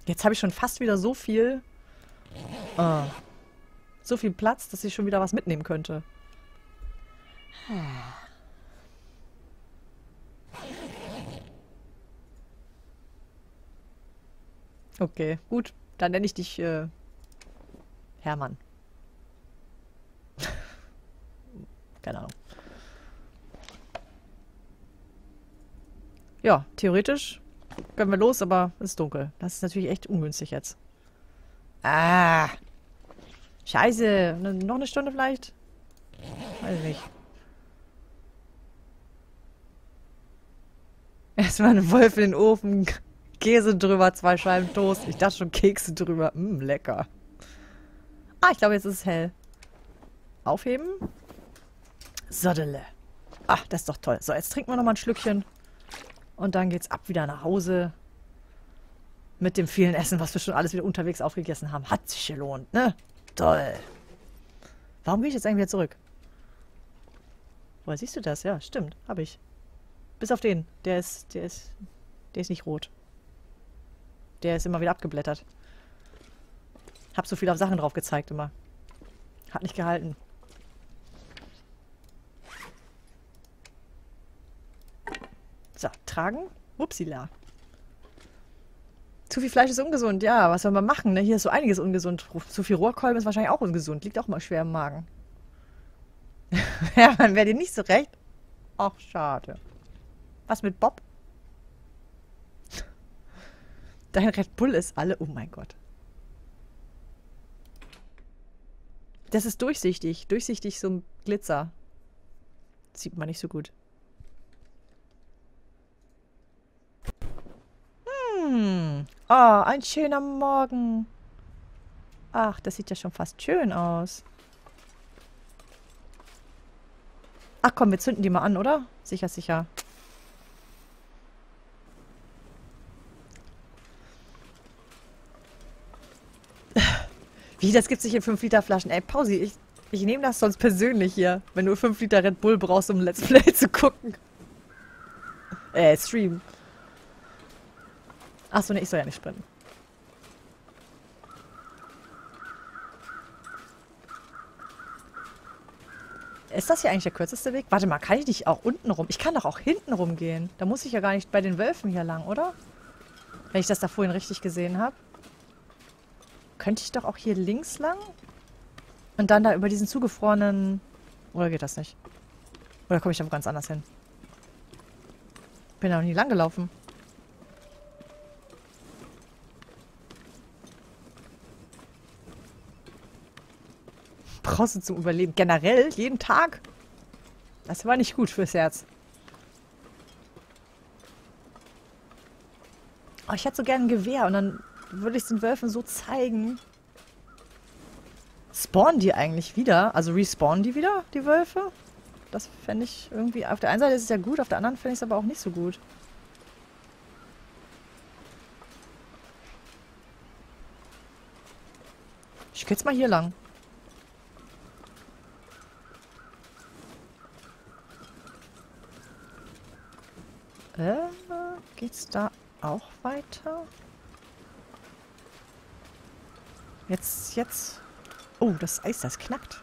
Jetzt habe ich schon fast wieder so viel Platz, dass ich schon wieder was mitnehmen könnte. Okay, gut. Dann nenne ich dich Hermann. Keine Ahnung. Ja, theoretisch können wir los, aber es ist dunkel. Das ist natürlich echt ungünstig jetzt. Ah! Scheiße! Noch eine Stunde vielleicht? Weiß ich nicht. Erstmal ein Wolf in den Ofen, Käse drüber, 2 Scheiben Toast. Ich dachte schon Kekse drüber. Lecker. Ah, ich glaube, jetzt ist es hell. Aufheben. Soddele. Ach, das ist doch toll. So, jetzt trinken wir noch mal ein Schlückchen. Und dann geht's ab wieder nach Hause. Mit dem vielen Essen, was wir schon alles wieder unterwegs aufgegessen haben. Hat sich gelohnt, ne? Toll. Warum gehe ich jetzt eigentlich wieder zurück? Woher siehst du das? Ja, stimmt. Habe ich. Bis auf den. Der ist nicht rot. Der ist immer wieder abgeblättert. Hab so viel auf Sachen drauf gezeigt immer. Hat nicht gehalten. So, tragen. Upsila. Zu viel Fleisch ist ungesund. Ja, was soll man machen? Ne? Hier ist so einiges ungesund. Zu viel Rohrkolben ist wahrscheinlich auch ungesund. Liegt auch mal schwer im Magen. Ja, man wäre dir nicht so recht. Ach, schade. Was mit Bob? Dein Red Bull ist alle... Oh mein Gott. Das ist durchsichtig. Durchsichtig, so ein Glitzer. Sieht man nicht so gut. Oh, ein schöner Morgen. Ach, das sieht ja schon fast schön aus. Ach komm, wir zünden die mal an, oder? Sicher, sicher. Wie, das gibt's nicht in 5-Liter-Flaschen? Ey, Pausi, ich nehme das sonst persönlich hier, wenn du 5 Liter Red Bull brauchst, um Let's Play zu gucken. Stream. Achso, ne, ich soll ja nicht sprinten. Ist das hier eigentlich der kürzeste Weg? Warte mal, kann ich nicht auch unten rum? Ich kann doch auch hinten rumgehen. Da muss ich ja gar nicht bei den Wölfen hier lang, oder? Wenn ich das da vorhin richtig gesehen habe. Könnte ich doch auch hier links lang? Und dann da über diesen zugefrorenen... Oder geht das nicht? Oder komme ich da wo ganz anders hin? Bin da noch nie lang gelaufen. Brauchst du zum Überleben. Generell, jeden Tag. Das war nicht gut fürs Herz. Oh, ich hätte so gerne ein Gewehr und dann würde ich es den Wölfen so zeigen. Spawnen die eigentlich wieder? Also respawnen die wieder, die Wölfe? Das fände ich irgendwie... Auf der einen Seite ist es ja gut, auf der anderen fände ich es aber auch nicht so gut. Ich gehe jetzt mal hier lang. Geht's da auch weiter? Jetzt. Oh, das Eis, das knackt.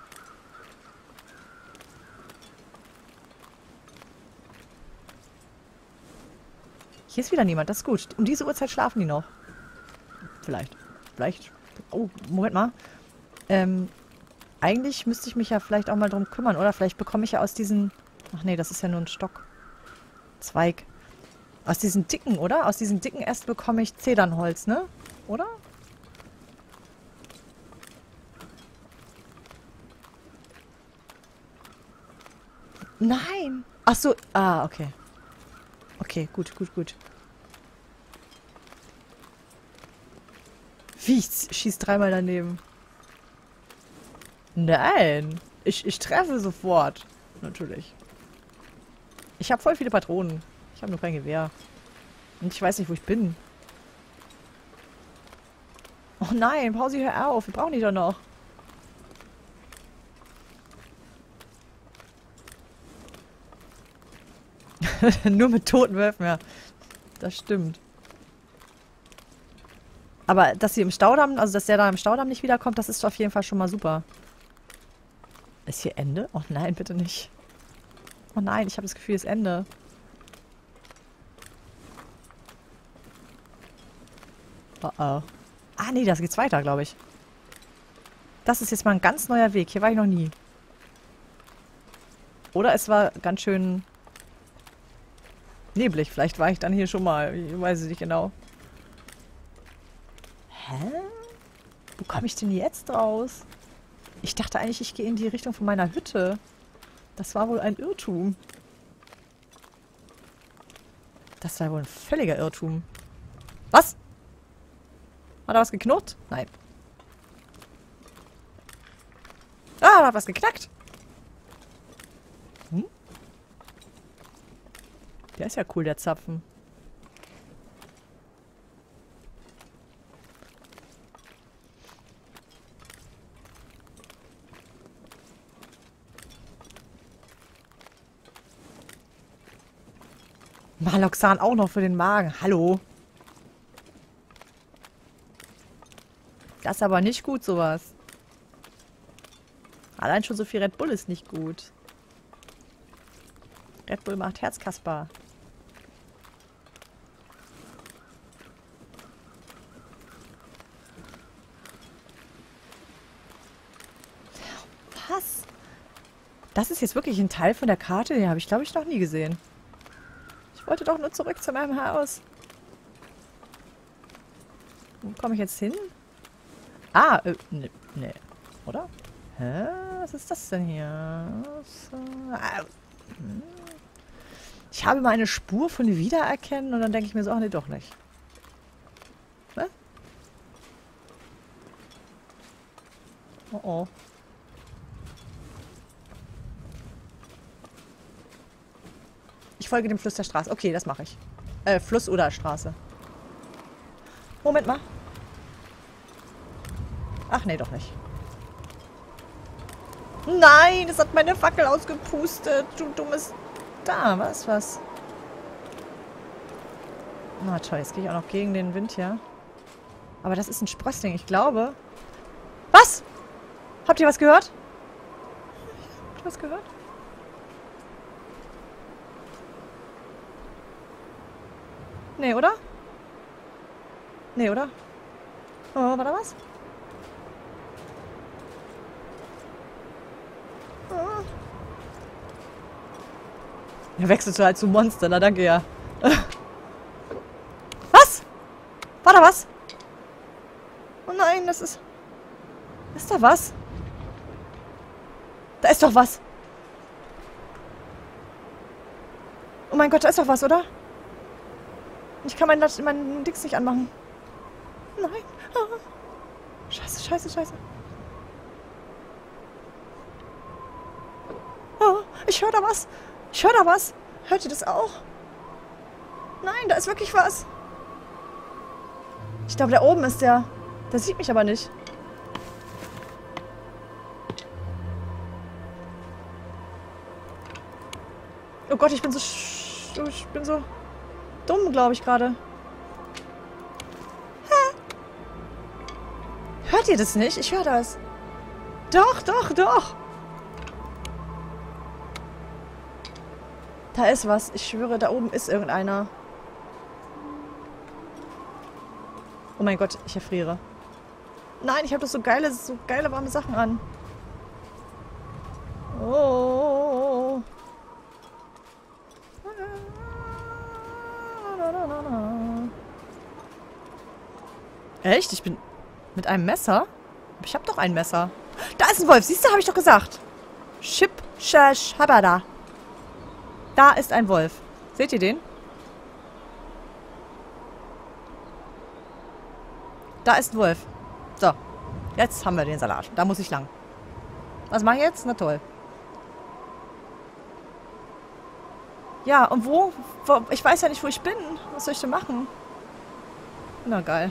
Hier ist wieder niemand, das ist gut. Um diese Uhrzeit schlafen die noch. Vielleicht. Oh, Moment mal. Eigentlich müsste ich mich ja vielleicht auch mal drum kümmern, oder? Vielleicht bekomme ich ja aus diesen... Ach nee, das ist ja nur ein Stock. Zweig. Aus diesen dicken, oder? Aus diesen dicken Ästen bekomme ich Zedernholz, ne? Oder? Nein! Ach so, okay. Okay, gut. Wie, ich schieß 3-mal daneben. Nein! Ich treffe sofort. Natürlich. Ich habe voll viele Patronen. Ich habe nur kein Gewehr. Und ich weiß nicht, wo ich bin. Oh nein, Pausi, hör auf. Wir brauchen die doch noch. Nur mit toten Wölfen, ja. Das stimmt. Aber dass sie im Staudamm, also dass der da im Staudamm nicht wiederkommt, das ist auf jeden Fall schon mal super. Ist hier Ende? Oh nein, bitte nicht. Oh nein, ich habe das Gefühl, es ist Ende. Oh oh. Ah nee, das geht's weiter, glaube ich. Das ist jetzt mal ein ganz neuer Weg. Hier war ich noch nie. Oder es war ganz schön neblig. Vielleicht war ich dann hier schon mal. Ich weiß es nicht genau. Hä? Wo komme ich denn jetzt raus? Ich dachte eigentlich, ich gehe in die Richtung von meiner Hütte. Das war wohl ein Irrtum. Das war wohl ein völliger Irrtum. Was? Hat da was geknurrt? Nein. Ah, da hat was geknackt. Hm? Der ist ja cool, der Zapfen. Maloxan auch noch für den Magen. Hallo. Das ist aber nicht gut, sowas. Allein schon so viel Red Bull ist nicht gut. Red Bull macht Herzkasper. Was? Das ist jetzt wirklich ein Teil von der Karte? Den habe ich, glaube ich, noch nie gesehen. Ich wollte doch nur zurück zu meinem Haus. Wo komme ich jetzt hin? Ah, ne, oder? Hä? Was ist das denn hier? Ich habe mal eine Spur von Wiedererkennen und dann denke ich mir so, ach nee, doch nicht. Ne? Oh oh. Ich folge dem Fluss der Straße. Okay, das mache ich. Fluss oder Straße. Moment mal. Ach nee, doch nicht. Nein, es hat meine Fackel ausgepustet. Du dummes... Da, was? Na toll, jetzt gehe ich auch noch gegen den Wind hier. Aber das ist ein Sprössling, ich glaube. Was? Habt ihr was gehört? Habt ihr was gehört? Nee, oder? Nee, oder? Oh, war da was? Oh. Er wechselt halt zu Monster, na danke, ja. Was? War da was? Oh nein, das ist... Ist da was? Da ist doch was. Oh mein Gott, da ist doch was, oder? Ich kann mein Dings nicht anmachen. Nein. Ah. Scheiße. Oh, ich höre da was. Hört ihr das auch? Nein, da ist wirklich was. Ich glaube, da oben ist der. Der sieht mich aber nicht. Oh Gott, ich bin so dumm, glaube ich, gerade. Hört ihr das nicht? Ich höre das. Doch. Da ist was. Ich schwöre, da oben ist irgendeiner. Oh mein Gott, ich erfriere. Nein, ich habe doch so geile warme Sachen an. Oh. Echt? Ich bin mit einem Messer? Ich habe doch ein Messer. Da ist ein Wolf. Siehst du, habe ich doch gesagt. Habada. Da ist ein Wolf. Seht ihr den? Da ist ein Wolf. So. Jetzt haben wir den Salat. Da muss ich lang. Was mache ich jetzt? Na toll. Ja, und wo? Ich weiß ja nicht, wo ich bin. Was soll ich denn machen? Na geil.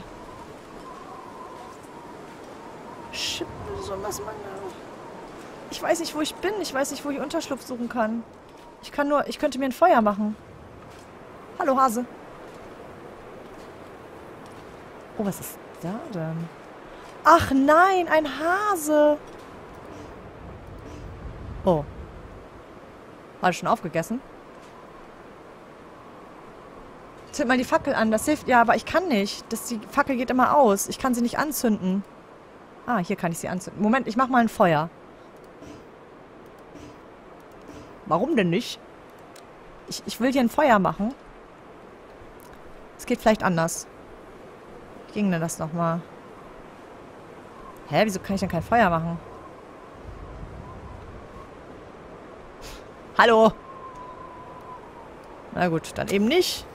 Shit, was man... Ich weiß nicht, wo ich bin. Ich weiß nicht, wo ich Unterschlupf suchen kann. Ich könnte mir ein Feuer machen. Hallo, Hase. Oh, was ist da denn? Ach nein, ein Hase. Oh. Hat er schon aufgegessen? Zünd mal die Fackel an, das hilft. Ja, aber ich kann nicht. Die Fackel geht immer aus. Ich kann sie nicht anzünden. Ah, hier kann ich sie anzünden. Moment, ich mach mal ein Feuer. Warum denn nicht? Ich will hier ein Feuer machen. Es geht vielleicht anders. Wie ging denn das nochmal? Hä, wieso kann ich denn kein Feuer machen? Hallo? Na gut, dann eben nicht.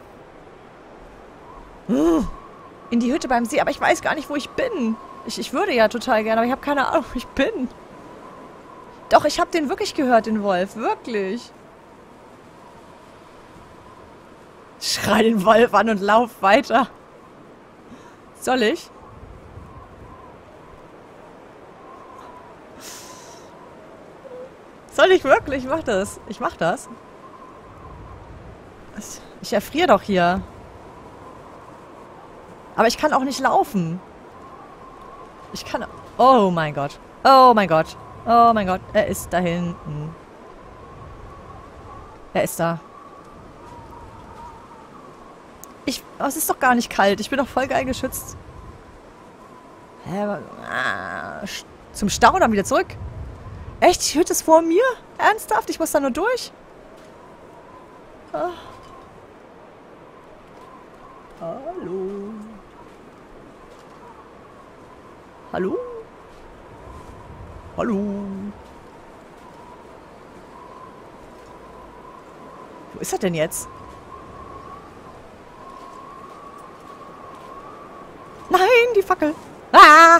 In die Hütte beim See, aber ich weiß gar nicht, wo ich bin. Ich würde ja total gerne, aber ich habe keine Ahnung, wo ich bin. Doch, ich habe den wirklich gehört, den Wolf. Wirklich. Schrei den Wolf an und lauf weiter. Soll ich? Soll ich wirklich? Ich mach das. Ich mach das. Ich erfriere doch hier. Aber ich kann auch nicht laufen. Ich kann... Oh mein Gott. Oh mein Gott. Oh mein Gott. Er ist da hinten. Er ist da. Oh, es ist doch gar nicht kalt. Ich bin doch voll geil geschützt. Hä? Zum Stau dann wieder zurück? Echt? Die Hütte ist vor mir? Ernsthaft? Ich muss da nur durch? Ah. Hallo? Hallo? Hallo? Wo ist er denn jetzt? Nein, die Fackel. Ah!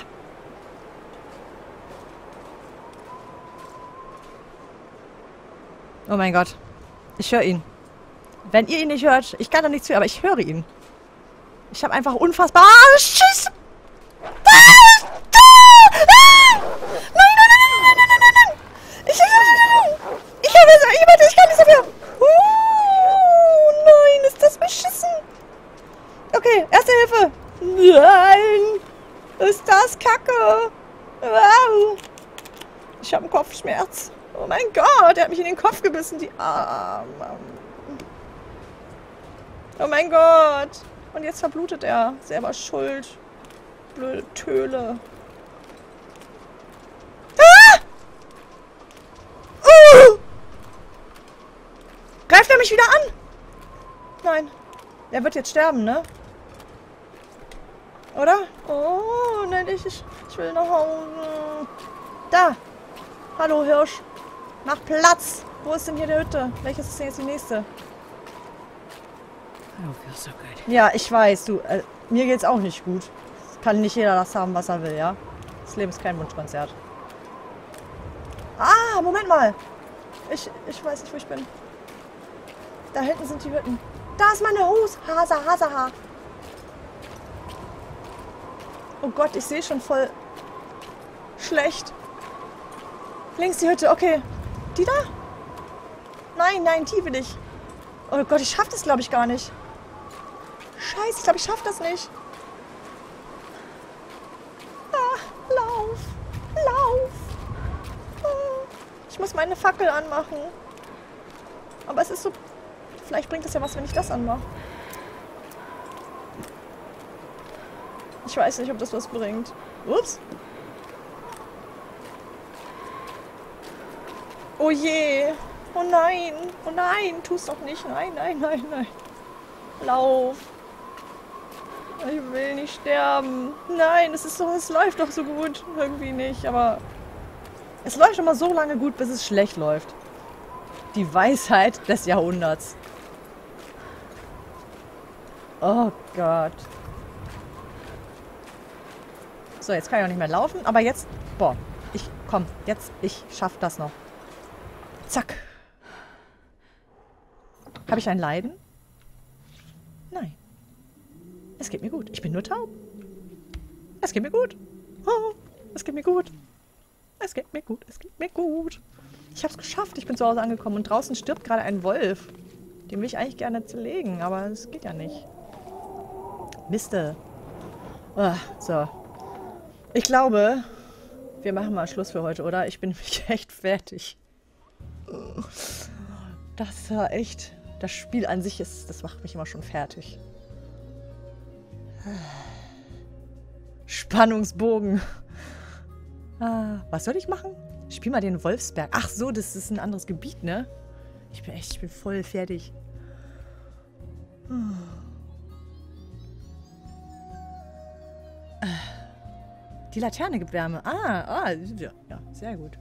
Oh mein Gott. Ich höre ihn. Wenn ihr ihn nicht hört, ich kann da nichts für, aber ich höre ihn. Ich habe einfach unfassbar... Ah, Schiss! Ich kann nicht so viel. Nein, ist das beschissen. Okay, erste Hilfe. Nein. Ist das Kacke. Wow. Ich habe einen Kopfschmerz. Oh mein Gott, er hat mich in den Kopf gebissen, die Arme. Oh mein Gott. Und jetzt verblutet er. Selber schuld. Blöde Töle. Greift er mich wieder an? Nein. Er wird jetzt sterben, ne? Oder? Oh, nein, ich will nach Hause. Da. Hallo, Hirsch. Mach Platz. Wo ist denn hier die Hütte? Welches ist denn jetzt die nächste? Oh, feels so good. Ja, ich weiß, du. Mir geht's auch nicht gut. Kann nicht jeder das haben, was er will, ja? Das Leben ist kein Wunschkonzert. Ah, Moment mal. Ich weiß nicht, wo ich bin. Da hinten sind die Hütten. Da ist meine Hasaha. Oh Gott, ich sehe schon voll schlecht. Links die Hütte, okay. Die da? Nein, die will ich. Oh Gott, ich schaff das, glaube ich, gar nicht. Scheiße, ich glaube, ich schaff das nicht. Ah, lauf. Ich muss meine Fackel anmachen. Aber es ist so... Vielleicht bringt es ja was, wenn ich das anmache. Ich weiß nicht, ob das was bringt. Ups. Oh je. Oh nein, tu's doch nicht. Nein. Lauf. Ich will nicht sterben. Nein, es läuft doch so gut. Irgendwie nicht, aber... Es läuft immer so lange gut, bis es schlecht läuft. Die Weisheit des Jahrhunderts. Oh Gott. So, jetzt kann ich auch nicht mehr laufen, aber jetzt... Boah, ich schaff das noch. Zack. Habe ich ein Leiden? Nein. Es geht mir gut. Ich bin nur taub. Es geht mir gut. Oh, es geht mir gut. Es geht mir gut. Ich hab's geschafft. Ich bin zu Hause angekommen und draußen stirbt gerade ein Wolf. Den will ich eigentlich gerne zerlegen, aber es geht ja nicht. Miste. So. Ich glaube, wir machen mal Schluss für heute, oder? Ich bin nämlich echt fertig. Das war echt... Das Spiel an sich ist... Das macht mich immer schon fertig. Spannungsbogen. Was soll ich machen? Spiel mal den Wolfsberg. Ach so, das ist ein anderes Gebiet, ne? Ich bin voll fertig. Die Laterne gibt Wärme. Ja, sehr gut.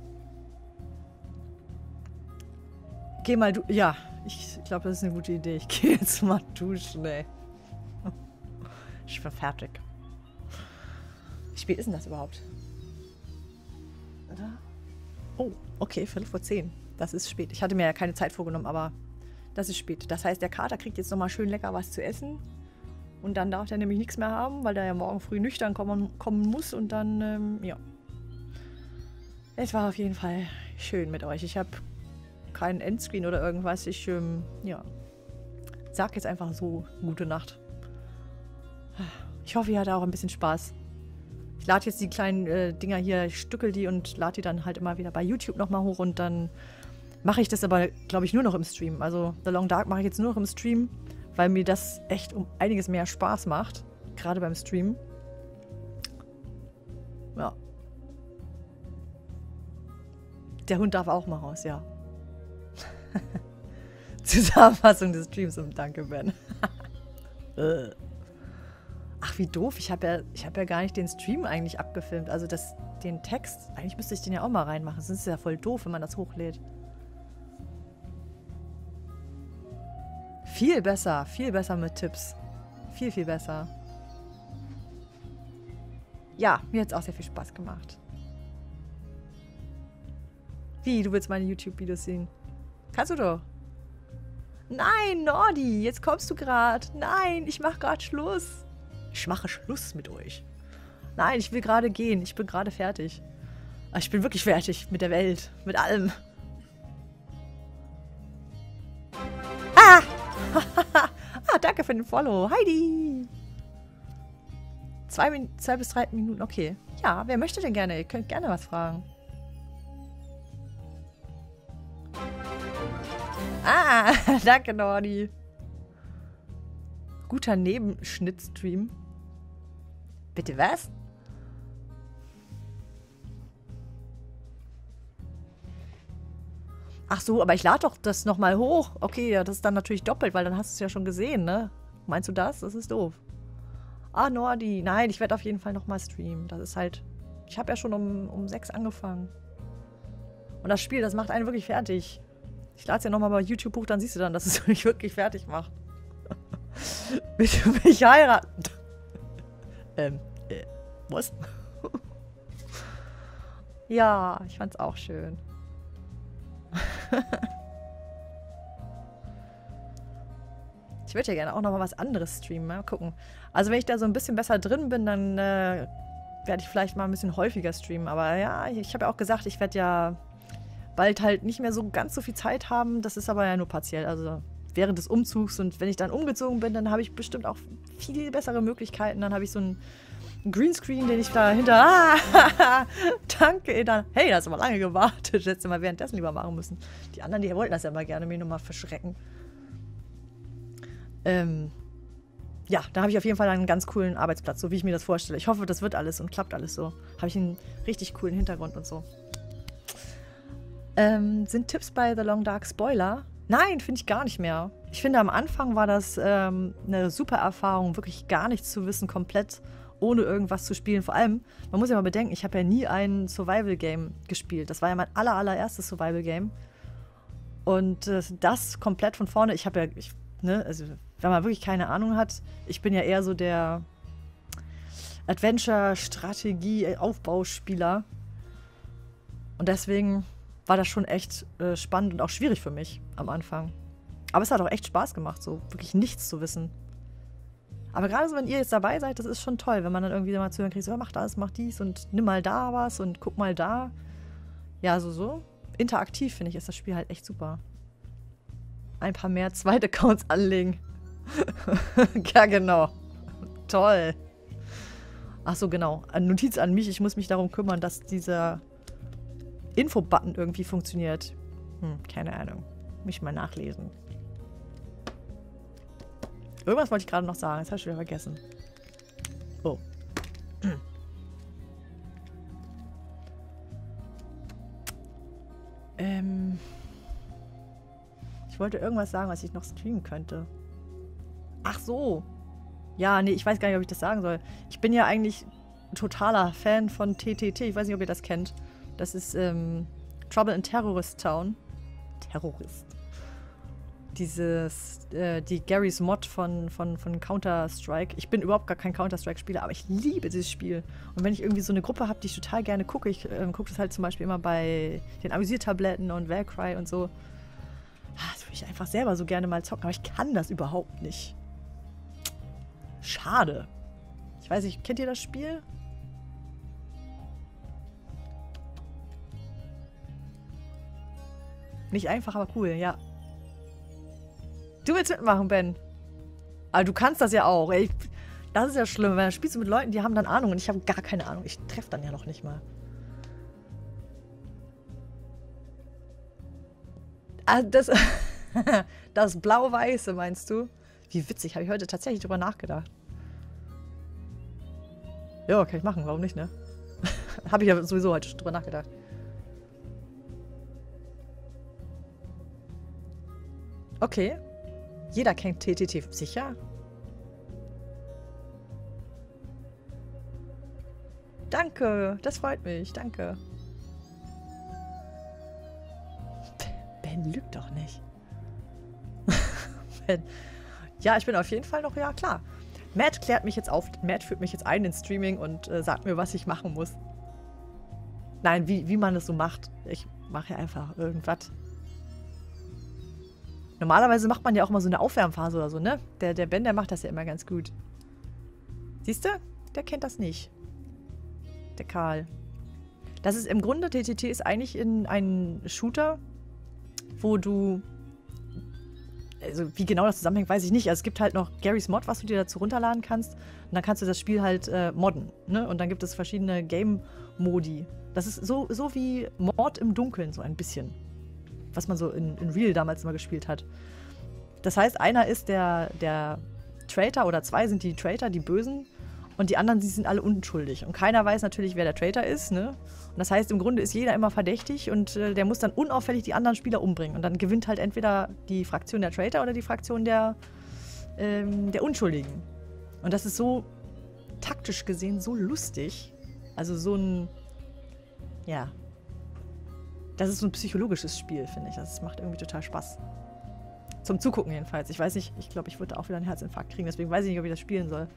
Geh mal du... Ja, ich glaube, das ist eine gute Idee. Ich gehe jetzt mal duschen, ey. Ich bin fertig. Wie spät ist denn das überhaupt? Oder? Oh, okay, 11:45. Das ist spät. Ich hatte mir ja keine Zeit vorgenommen, aber das ist spät. Das heißt, der Kater kriegt jetzt nochmal schön lecker was zu essen. Und dann darf der nämlich nichts mehr haben, weil der ja morgen früh nüchtern kommen muss. Und dann, ja. Es war auf jeden Fall schön mit euch. Ich habe keinen Endscreen oder irgendwas. Ich, ja. Sag jetzt einfach so, gute Nacht. Ich hoffe, ihr hattet auch ein bisschen Spaß. Ich lade jetzt die kleinen Dinger hier, ich stückel die und lade die dann halt immer wieder bei YouTube nochmal hoch. Und dann mache ich das aber, glaube ich, nur noch im Stream. Also The Long Dark mache ich jetzt nur noch im Stream, weil mir das echt um einiges mehr Spaß macht. Gerade beim Stream. Ja. Der Hund darf auch mal raus, ja. Zusammenfassung des Streams und danke, Ben. Ach, wie doof. Ich hab ja gar nicht den Stream eigentlich abgefilmt. Also den Text. Eigentlich müsste ich den ja auch mal reinmachen. Sonst ist es ja voll doof, wenn man das hochlädt. Viel besser mit Tipps. Viel, viel besser. Ja, mir hat es auch sehr viel Spaß gemacht. Wie, du willst meine YouTube-Videos sehen? Kannst du doch. Nein, Nordi, jetzt kommst du gerade. Nein, ich mache gerade Schluss. Ich mache Schluss mit euch. Nein, ich will gerade gehen. Ich bin gerade fertig. Ich bin wirklich fertig mit der Welt. Mit allem. Ah! Danke für den Follow. Heidi! 2 bis 3 Minuten, okay. Ja, wer möchte denn gerne? Ihr könnt gerne was fragen. Danke, Nordi. Guter Nebenschnitt-Stream. Bitte was? Ach so, aber ich lade doch das nochmal hoch. Okay, ja, das ist dann natürlich doppelt, weil dann hast du es ja schon gesehen, ne? Meinst du das? Das ist doof. Ah, Nordi. Nein, ich werde auf jeden Fall nochmal streamen. Das ist halt... Ich habe ja schon um 6 angefangen. Und das Spiel, das macht einen wirklich fertig. Ich lade es ja nochmal bei YouTube hoch, dann siehst du dann, dass es mich wirklich fertig macht. Willst du mich heiraten? Was? Ja, ich fand's auch schön. Ich würde ja gerne auch noch mal was anderes streamen. Mal gucken. Also wenn ich da so ein bisschen besser drin bin, dann werde ich vielleicht mal ein bisschen häufiger streamen. Aber ja, ich habe ja auch gesagt, ich werde ja bald halt nicht mehr so ganz so viel Zeit haben. Das ist aber ja nur partiell. Also während des Umzugs und wenn ich dann umgezogen bin, dann habe ich bestimmt auch viel bessere Möglichkeiten. Dann habe ich so einen Greenscreen, den ich da hinter... danke, Edan. Hey, da hast du mal lange gewartet. Hättest du mal währenddessen lieber machen müssen. Die anderen, die wollten das ja mal gerne, mir nur mal verschrecken. Ja, da habe ich auf jeden Fall einen ganz coolen Arbeitsplatz, so wie ich mir das vorstelle. Ich hoffe, das wird alles und klappt alles so. Habe ich einen richtig coolen Hintergrund und so. Sind Tipps bei The Long Dark Spoiler? Nein, finde ich gar nicht mehr. Ich finde, am Anfang war das eine super Erfahrung, wirklich gar nichts zu wissen, komplett ohne irgendwas zu spielen. Vor allem, man muss ja mal bedenken, ich habe ja nie ein Survival-Game gespielt. Das war ja mein allererstes Survival-Game. Und das komplett von vorne, ich habe ja, also wenn man wirklich keine Ahnung hat, ich bin ja eher so der Adventure-Strategie-Aufbauspieler. Und deswegen war das schon echt spannend und auch schwierig für mich am Anfang. Aber es hat auch echt Spaß gemacht, so wirklich nichts zu wissen. Aber gerade so, wenn ihr jetzt dabei seid, das ist schon toll, wenn man dann irgendwie mal zu hören kriegt, so, mach das, mach dies und nimm mal da was und guck mal da. Ja, so interaktiv, finde ich, ist das Spiel halt echt super. Ein paar mehr zweite Accounts anlegen. Ja, genau. Toll. Ach so, genau. Eine Notiz an mich. Ich muss mich darum kümmern, dass dieser Info-Button irgendwie funktioniert. Keine Ahnung. Muss ich mal nachlesen. Irgendwas wollte ich gerade noch sagen. Das habe ich wieder vergessen. Oh. Ich wollte irgendwas sagen, was ich noch streamen könnte. Ach so. Ja, nee, ich weiß gar nicht, ob ich das sagen soll. Ich bin ja eigentlich totaler Fan von TTT. Ich weiß nicht, ob ihr das kennt. Das ist Trouble in Terrorist Town. Terrorist. Die Garry's Mod von Counter-Strike. Ich bin überhaupt gar kein Counter-Strike-Spieler, aber ich liebe dieses Spiel. Und wenn ich irgendwie so eine Gruppe habe, die ich total gerne gucke, ich gucke das halt zum Beispiel immer bei den Amüsiertabletten und Valkyrie und so. Das würde ich einfach selber so gerne mal zocken, aber ich kann das überhaupt nicht. Schade. Ich weiß nicht, kennt ihr das Spiel? Nicht einfach, aber cool, ja. Du willst mitmachen, Ben. Aber du kannst das ja auch. Ey, das ist ja schlimm, weil dann spielst du mit Leuten, die haben dann Ahnung und ich habe gar keine Ahnung. Ich treffe dann ja noch nicht mal. Ah, das Blau-Weiße, meinst du? Wie witzig, habe ich heute tatsächlich drüber nachgedacht. Ja, kann ich machen, warum nicht, ne? Habe ich ja sowieso heute drüber nachgedacht. Okay. Jeder kennt TTT. Sicher? Danke, das freut mich. Danke. Ben lügt doch nicht. Ben. Ja, ich bin auf jeden Fall noch, ja klar. Matt klärt mich jetzt auf. Matt führt mich jetzt ein ins Streaming und sagt mir, was ich machen muss. Nein, wie man das so macht. Ich mache ja einfach irgendwas. Normalerweise macht man ja auch mal so eine Aufwärmphase oder so, ne? Der Ben, der macht das ja immer ganz gut. Siehst du? Der kennt das nicht. Der Karl. Das ist im Grunde, TTT ist eigentlich ein Shooter, wo du... Also wie genau das zusammenhängt, weiß ich nicht. Also es gibt halt noch Garry's Mod, was du dir dazu runterladen kannst. Und dann kannst du das Spiel halt modden, ne? Und dann gibt es verschiedene Game-Modi. Das ist so wie Mord im Dunkeln, so ein bisschen. Was man so in Real damals immer gespielt hat. Das heißt, einer ist der Traitor oder zwei sind die Traitor, die Bösen. Und die anderen, die sind alle unschuldig. Und keiner weiß natürlich, wer der Traitor ist, ne? Und das heißt, im Grunde ist jeder immer verdächtig und der muss dann unauffällig die anderen Spieler umbringen. Und dann gewinnt halt entweder die Fraktion der Traitor oder die Fraktion der Unschuldigen. Und das ist so taktisch gesehen so lustig. Also so ein, ja, das ist so ein psychologisches Spiel, finde ich. Das macht irgendwie total Spaß. Zum Zugucken jedenfalls. Ich weiß nicht, ich glaube, ich würde auch wieder einen Herzinfarkt kriegen, deswegen weiß ich nicht, ob ich das spielen soll.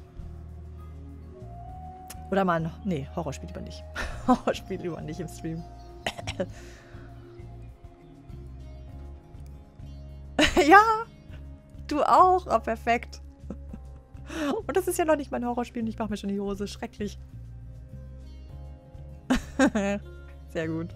Oder mal ein... Nee, Horrorspiel lieber nicht. Horrorspiel lieber nicht im Stream. Ja! Du auch! Oh, perfekt. Und das ist ja noch nicht mein Horrorspiel und ich mache mir schon die Hose. Schrecklich. Sehr gut.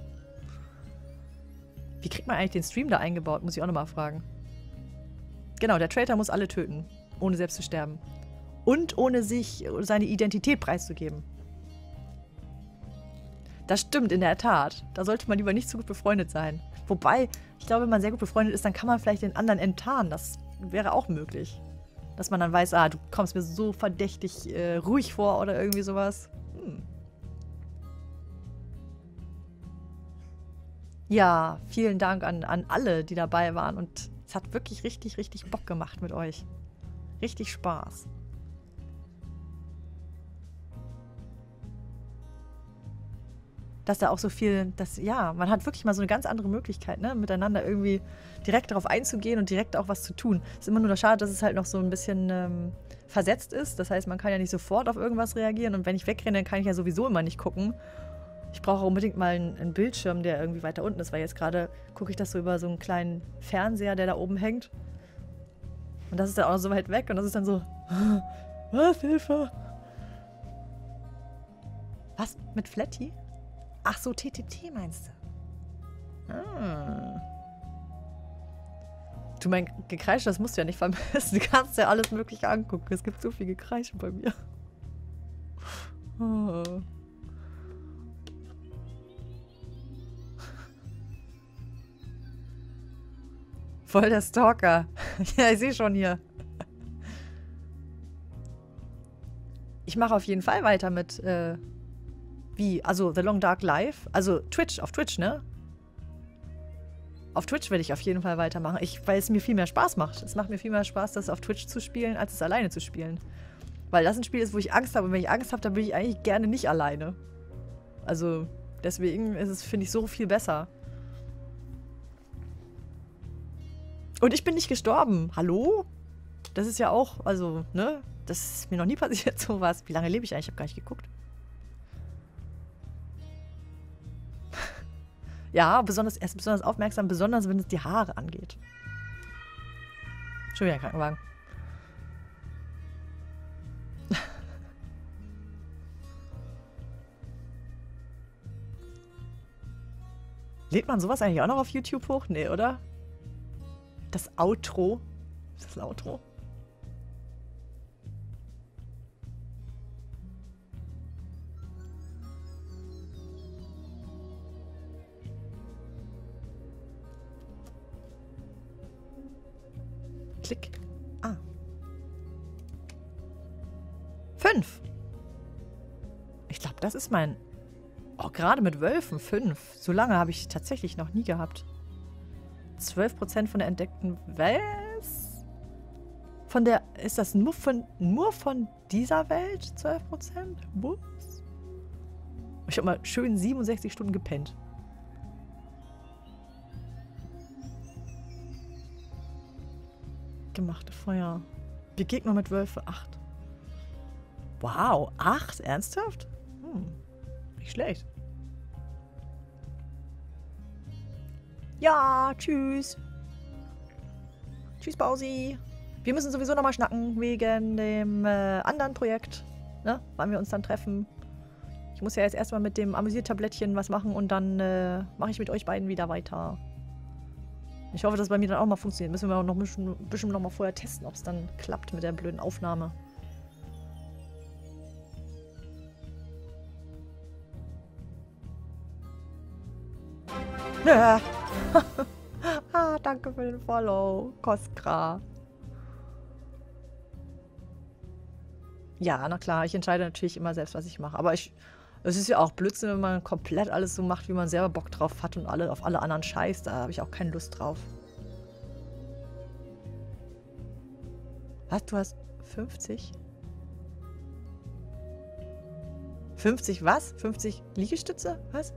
Wie kriegt man eigentlich den Stream da eingebaut? Muss ich auch nochmal fragen. Genau, der Traitor muss alle töten. Ohne selbst zu sterben. Und ohne sich seine Identität preiszugeben. Das stimmt in der Tat. Da sollte man lieber nicht so gut befreundet sein. Wobei, ich glaube, wenn man sehr gut befreundet ist, dann kann man vielleicht den anderen enttarnen. Das wäre auch möglich. Dass man dann weiß, du kommst mir so verdächtig ruhig vor oder irgendwie sowas. Ja, vielen Dank an alle, die dabei waren. Und es hat wirklich richtig, richtig Bock gemacht mit euch. Richtig Spaß. Dass da auch so viel, ja, man hat wirklich mal so eine ganz andere Möglichkeit, ne, miteinander irgendwie direkt darauf einzugehen und direkt auch was zu tun. Es ist immer nur schade, dass es halt noch so ein bisschen versetzt ist. Das heißt, man kann ja nicht sofort auf irgendwas reagieren und wenn ich wegrenne, dann kann ich ja sowieso immer nicht gucken. Ich brauche unbedingt mal einen Bildschirm, der irgendwie weiter unten ist, weil jetzt gerade gucke ich das so über so einen kleinen Fernseher, der da oben hängt. Und das ist dann auch so weit weg und das ist dann so, was, Hilfe? Was, mit Flatty? Ach so, TTT meinst du? Du, mein Gekreisch, das musst du ja nicht vermissen. Du kannst ja alles Mögliche angucken. Es gibt so viel Gekreisch bei mir. Oh. Voll der Stalker. Ja, ich sehe schon hier. Ich mache auf jeden Fall weiter mit, wie? Also, The Long Dark Life? Also, Twitch, auf Twitch, ne? Auf Twitch werde ich auf jeden Fall weitermachen, weil es mir viel mehr Spaß macht. Es macht mir viel mehr Spaß, das auf Twitch zu spielen, als es alleine zu spielen. Weil das ein Spiel ist, wo ich Angst habe. Und wenn ich Angst habe, dann bin ich eigentlich gerne nicht alleine. Also, deswegen ist es, finde ich, so viel besser. Und ich bin nicht gestorben. Hallo? Das ist ja auch, also, ne? Das ist mir noch nie passiert, sowas. Wie lange lebe ich eigentlich? Ich habe gar nicht geguckt. Ja, er ist besonders aufmerksam, besonders wenn es die Haare angeht. Schon wieder ein Krankenwagen. Lädt man sowas eigentlich auch noch auf YouTube hoch? Nee, oder? Das Outro. Ist das ein Outro? Klick. Ah. 5. Ich glaube, das ist mein... Oh, gerade mit Wölfen 5. So lange habe ich tatsächlich noch nie gehabt. 12% von der entdeckten... Was? Von der... Ist das nur von dieser Welt? 12%? Was? Ich habe mal schön 67 Stunden gepennt. Gemachte Feuer. Begegnung mit Wölfe 8. Wow, 8? Ernsthaft? Nicht schlecht. Ja, tschüss. Tschüss, Bausi. Wir müssen sowieso nochmal schnacken wegen dem anderen Projekt. Ne? Wann wir uns dann treffen. Ich muss ja jetzt erstmal mit dem Amüsiertablettchen was machen und dann mache ich mit euch beiden wieder weiter. Ich hoffe, dass bei mir dann auch mal funktioniert. Müssen wir auch noch ein bisschen noch mal vorher testen, ob es dann klappt mit der blöden Aufnahme. Ja. Ah, danke für den Follow, Koskra. Ja, na klar, ich entscheide natürlich immer selbst, was ich mache. Aber es ist ja auch Blödsinn, wenn man komplett alles so macht, wie man selber Bock drauf hat und auf alle anderen Scheiß. Da habe ich auch keine Lust drauf. Was? Du hast 50? 50 was? 50 Liegestütze? Was?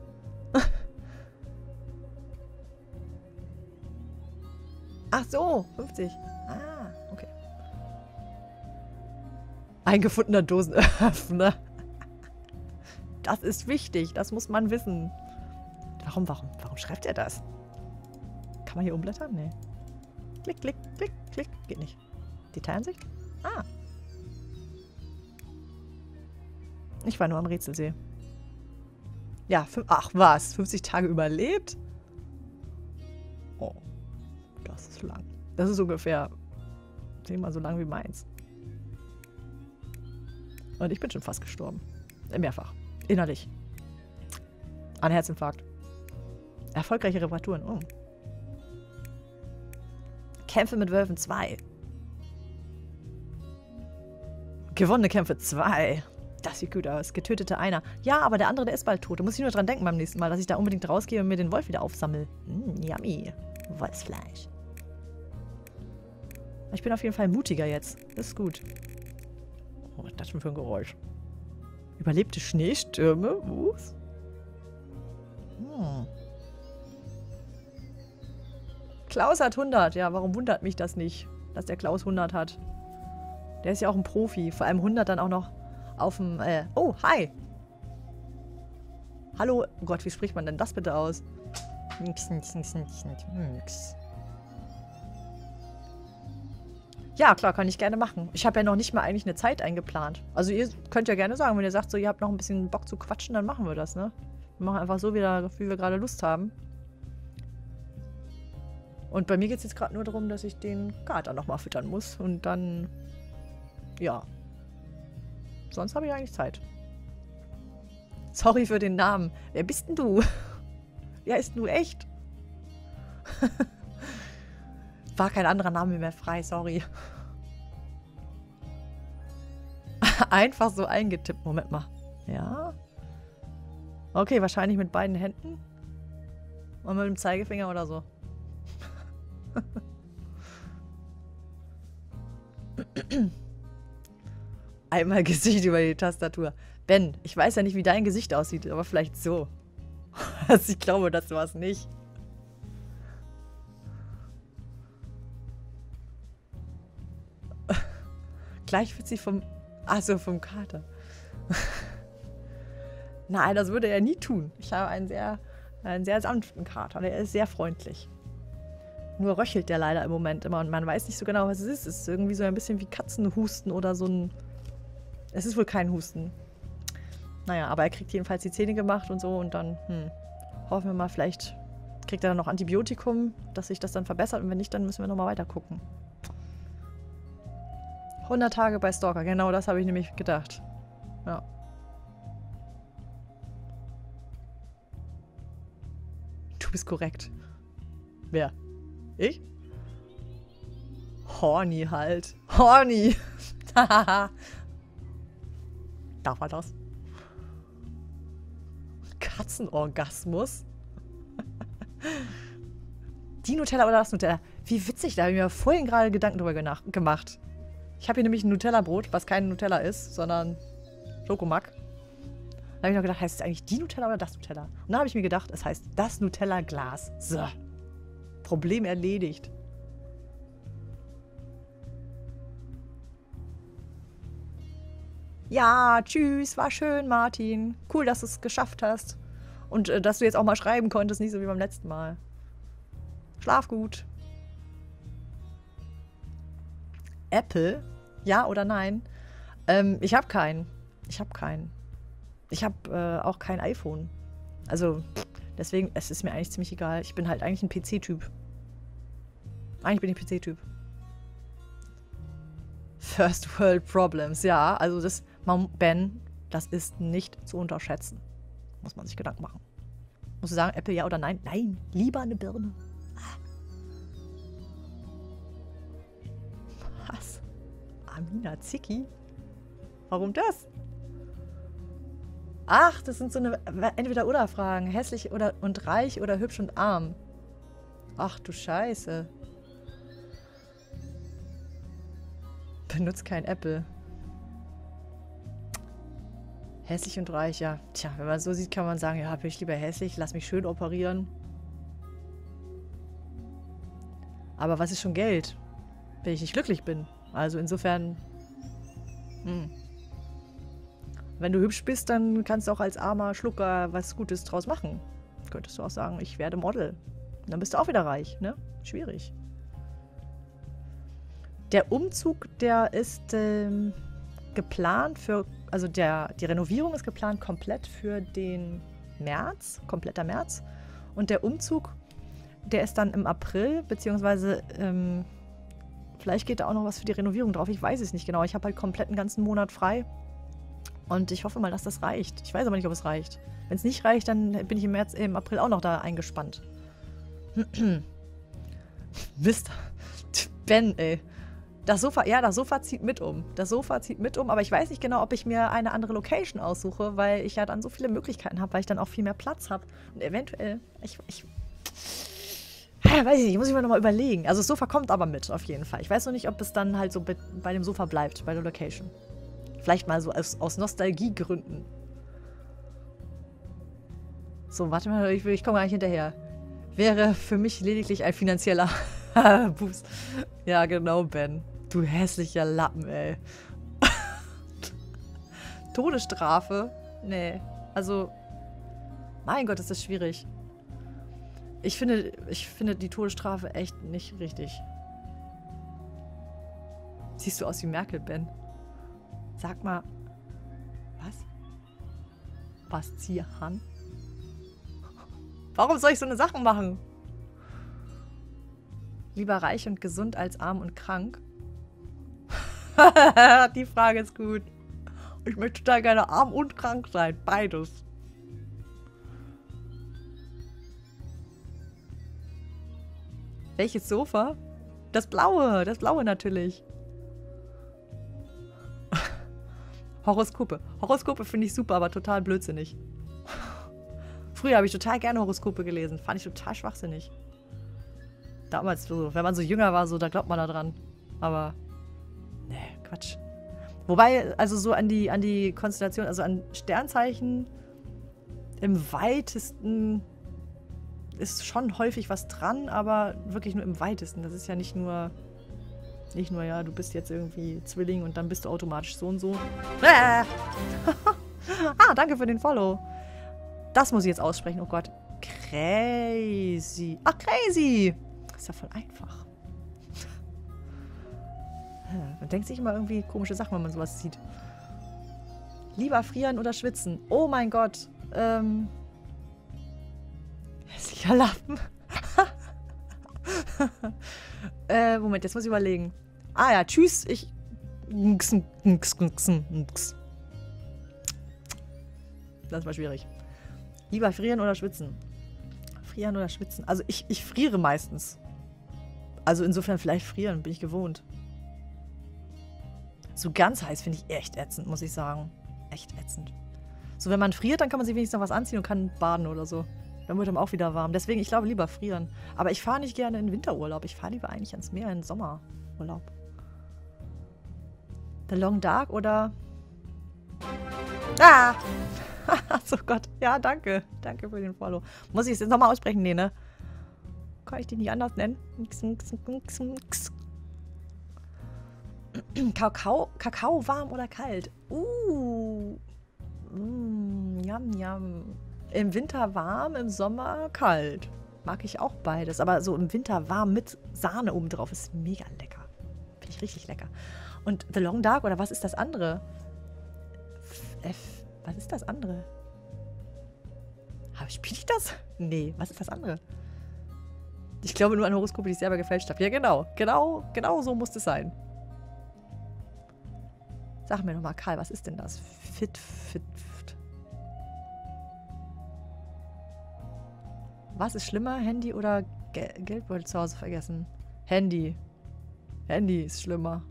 Ach so, 50. Ah, okay. Ein gefundener Dosenöffner. Das ist wichtig, das muss man wissen. Warum schreibt er das? Kann man hier umblättern? Nee. Klick, klick, klick, klick. Geht nicht. Detailansicht? Ah. Ich war nur am Rätselsee. Ja, ach was, 50 Tage überlebt? Oh, das ist lang. Das ist ungefähr 10-mal so lang wie meins. Und ich bin schon fast gestorben. Mehrfach. Innerlich. An Herzinfarkt. Erfolgreiche Reparaturen. Oh. Kämpfe mit Wölfen 2. Gewonnene Kämpfe 2. Das sieht gut aus. Getötete einer. Ja, aber der andere, der ist bald tot. Da muss ich nur dran denken beim nächsten Mal, dass ich da unbedingt rausgehe und mir den Wolf wieder aufsammle. Yummy. Wolfsfleisch. Ich bin auf jeden Fall mutiger jetzt. Das ist gut. Oh, was ist das denn für ein Geräusch? Überlebte Schneestürme? Was? Klaus hat 100. Ja, warum wundert mich das nicht, dass der Klaus 100 hat? Der ist ja auch ein Profi. Vor allem 100 dann auch noch auf dem... Oh, hi! Hallo? Oh Gott, wie spricht man denn das bitte aus? Ja, klar, kann ich gerne machen. Ich habe ja noch nicht mal eigentlich eine Zeit eingeplant. Also ihr könnt ja gerne sagen, wenn ihr sagt, so ihr habt noch ein bisschen Bock zu quatschen, dann machen wir das, ne? Wir machen einfach so wieder, wie wir gerade Lust haben. Und bei mir geht es jetzt gerade nur darum, dass ich den Kater nochmal füttern muss. Und dann, ja. Sonst habe ich eigentlich Zeit. Sorry für den Namen. Wer bist denn du? Wer ist du echt? War kein anderer Name mehr frei, sorry. Einfach so eingetippt. Moment mal. Ja. Okay, wahrscheinlich mit beiden Händen. Und mit dem Zeigefinger oder so. Einmal Gesicht über die Tastatur. Ben, ich weiß ja nicht, wie dein Gesicht aussieht, aber vielleicht so. Also ich glaube, das war es nicht. Gleich wird sie vom... Achso, vom Kater. Nein, das würde er nie tun. Ich habe einen sehr sanften Kater. Der ist sehr freundlich. Nur röchelt der leider im Moment immer und man weiß nicht so genau, was es ist. Es ist irgendwie so ein bisschen wie Katzenhusten oder so ein... Es ist wohl kein Husten. Naja, aber er kriegt jedenfalls die Zähne gemacht und so und dann, hoffen wir mal, vielleicht kriegt er dann noch Antibiotikum, dass sich das dann verbessert und wenn nicht, dann müssen wir nochmal weiter gucken. 100 Tage bei Stalker, genau das habe ich nämlich gedacht. Ja. Du bist korrekt. Wer? Ich? Horny halt. Horny. Darf er das? Katzenorgasmus? Die Nutella oder das Nutella? Wie witzig, da habe ich mir vorhin gerade Gedanken drüber gemacht. Ich habe hier nämlich ein Nutella-Brot, was kein Nutella ist, sondern Schokomack. Da habe ich noch gedacht, heißt es eigentlich die Nutella oder das Nutella? Und dann habe ich mir gedacht, es heißt das Nutella-Glas. So. Problem erledigt. Ja, tschüss, war schön, Martin. Cool, dass du es geschafft hast. Und dass du jetzt auch mal schreiben konntest, nicht so wie beim letzten Mal. Schlaf gut. Apple? Ja oder nein? Ich habe keinen. Ich habe keinen. Ich habe auch kein iPhone. Also, deswegen, es ist mir eigentlich ziemlich egal. Ich bin halt eigentlich ein PC-Typ. Eigentlich bin ich PC-Typ. First World Problems, ja. Also das, Ben, das ist nicht zu unterschätzen. Muss man sich Gedanken machen. Musst du sagen, Apple ja oder nein? Nein, lieber eine Birne. Was? Amina Zicki? Warum das? Ach, das sind so eine Entweder-oder-Fragen. Hässlich oder und reich oder hübsch und arm. Ach du Scheiße. Benutzt kein Apple. Hässlich und reich, ja. Tja, wenn man so sieht, kann man sagen, ja, bin ich lieber hässlich, lass mich schön operieren. Aber was ist schon Geld, wenn ich nicht glücklich bin? Also insofern... Wenn du hübsch bist, dann kannst du auch als armer Schlucker was Gutes draus machen. Könntest du auch sagen, ich werde Model. Und dann bist du auch wieder reich, ne? Schwierig. Der Umzug, der ist geplant für, also die Renovierung ist geplant komplett für den März, kompletter März. Und der Umzug, der ist dann im April, beziehungsweise vielleicht geht da auch noch was für die Renovierung drauf. Ich weiß es nicht genau. Ich habe halt komplett einen ganzen Monat frei. Und ich hoffe mal, dass das reicht. Ich weiß aber nicht, ob es reicht. Wenn es nicht reicht, dann bin ich im April auch noch da eingespannt. Mist. Ben, ey. Das Sofa zieht mit um. Das Sofa zieht mit um, aber ich weiß nicht genau, ob ich mir eine andere Location aussuche, weil ich ja dann so viele Möglichkeiten habe, weil ich dann auch viel mehr Platz habe. Und eventuell, weiß ich nicht, muss ich mir nochmal überlegen. Also das Sofa kommt aber mit, auf jeden Fall. Ich weiß noch nicht, ob es dann halt so bei dem Sofa bleibt, bei der Location. Vielleicht mal so aus Nostalgiegründen. So, warte mal, ich komme gar nicht hinterher. Wäre für mich lediglich ein finanzieller Boost. Ja, genau, Ben. Du hässlicher Lappen, ey. Todesstrafe? Nee. Also, mein Gott, ist das schwierig. Ich finde die Todesstrafe echt nicht richtig. Siehst du aus wie Merkel, Ben? Sag mal, was? Bastian? Warum soll ich so eine Sache machen? Lieber reich und gesund als arm und krank? Die Frage ist gut. Ich möchte total gerne arm und krank sein. Beides. Welches Sofa? Das blaue natürlich. Horoskope. Horoskope finde ich super, aber total blödsinnig. Früher habe ich total gerne Horoskope gelesen. Fand ich total schwachsinnig. Damals, so, wenn man so jünger war, so, da glaubt man da dran. Aber, nee, Quatsch. Wobei, also so an die Konstellation, also an Sternzeichen im weitesten ist schon häufig was dran, aber wirklich nur im weitesten. Das ist ja nicht nur, ja, du bist jetzt irgendwie Zwilling und dann bist du automatisch so und so. Ah, danke für den Follow. Das muss ich jetzt aussprechen. Oh Gott. Crazy. Ach, crazy. Das ist ja voll einfach. Man denkt sich immer irgendwie komische Sachen, wenn man sowas sieht. Lieber frieren oder schwitzen? Oh mein Gott. Hässlicher Lappen. Moment, jetzt muss ich überlegen. Ah ja, tschüss. Das war schwierig. Lieber frieren oder schwitzen? Frieren oder schwitzen? Also ich friere meistens. Also insofern vielleicht frieren, bin ich gewohnt. So ganz heiß finde ich echt ätzend, muss ich sagen. Echt ätzend. So, wenn man friert, dann kann man sich wenigstens noch was anziehen und kann baden oder so. Dann wird einem auch wieder warm. Deswegen, ich glaube, lieber frieren. Aber ich fahre nicht gerne in Winterurlaub. Ich fahre lieber eigentlich ans Meer in Sommerurlaub. The Long Dark oder... Ah! So Gott. Ja, danke. Danke für den Follow. Muss ich es jetzt nochmal aussprechen? Nee, ne? Kann ich die nicht anders nennen? Kakao warm oder kalt? Yum, yum. Im Winter warm, im Sommer kalt. Mag ich auch beides. Aber so im Winter warm mit Sahne obendrauf ist mega lecker. Finde ich richtig lecker. Und The Long Dark, oder was ist das andere? Was ist das andere? Spiele ich das? Nee, was ist das andere? Ich glaube nur an Horoskope, die ich selber gefälscht habe. Ja, genau. Genau so muss es sein. Sag mir nochmal, Karl, was ist denn das? Fit. Was ist schlimmer, Handy oder Geldbeutel zu Hause vergessen? Handy. Handy ist schlimmer.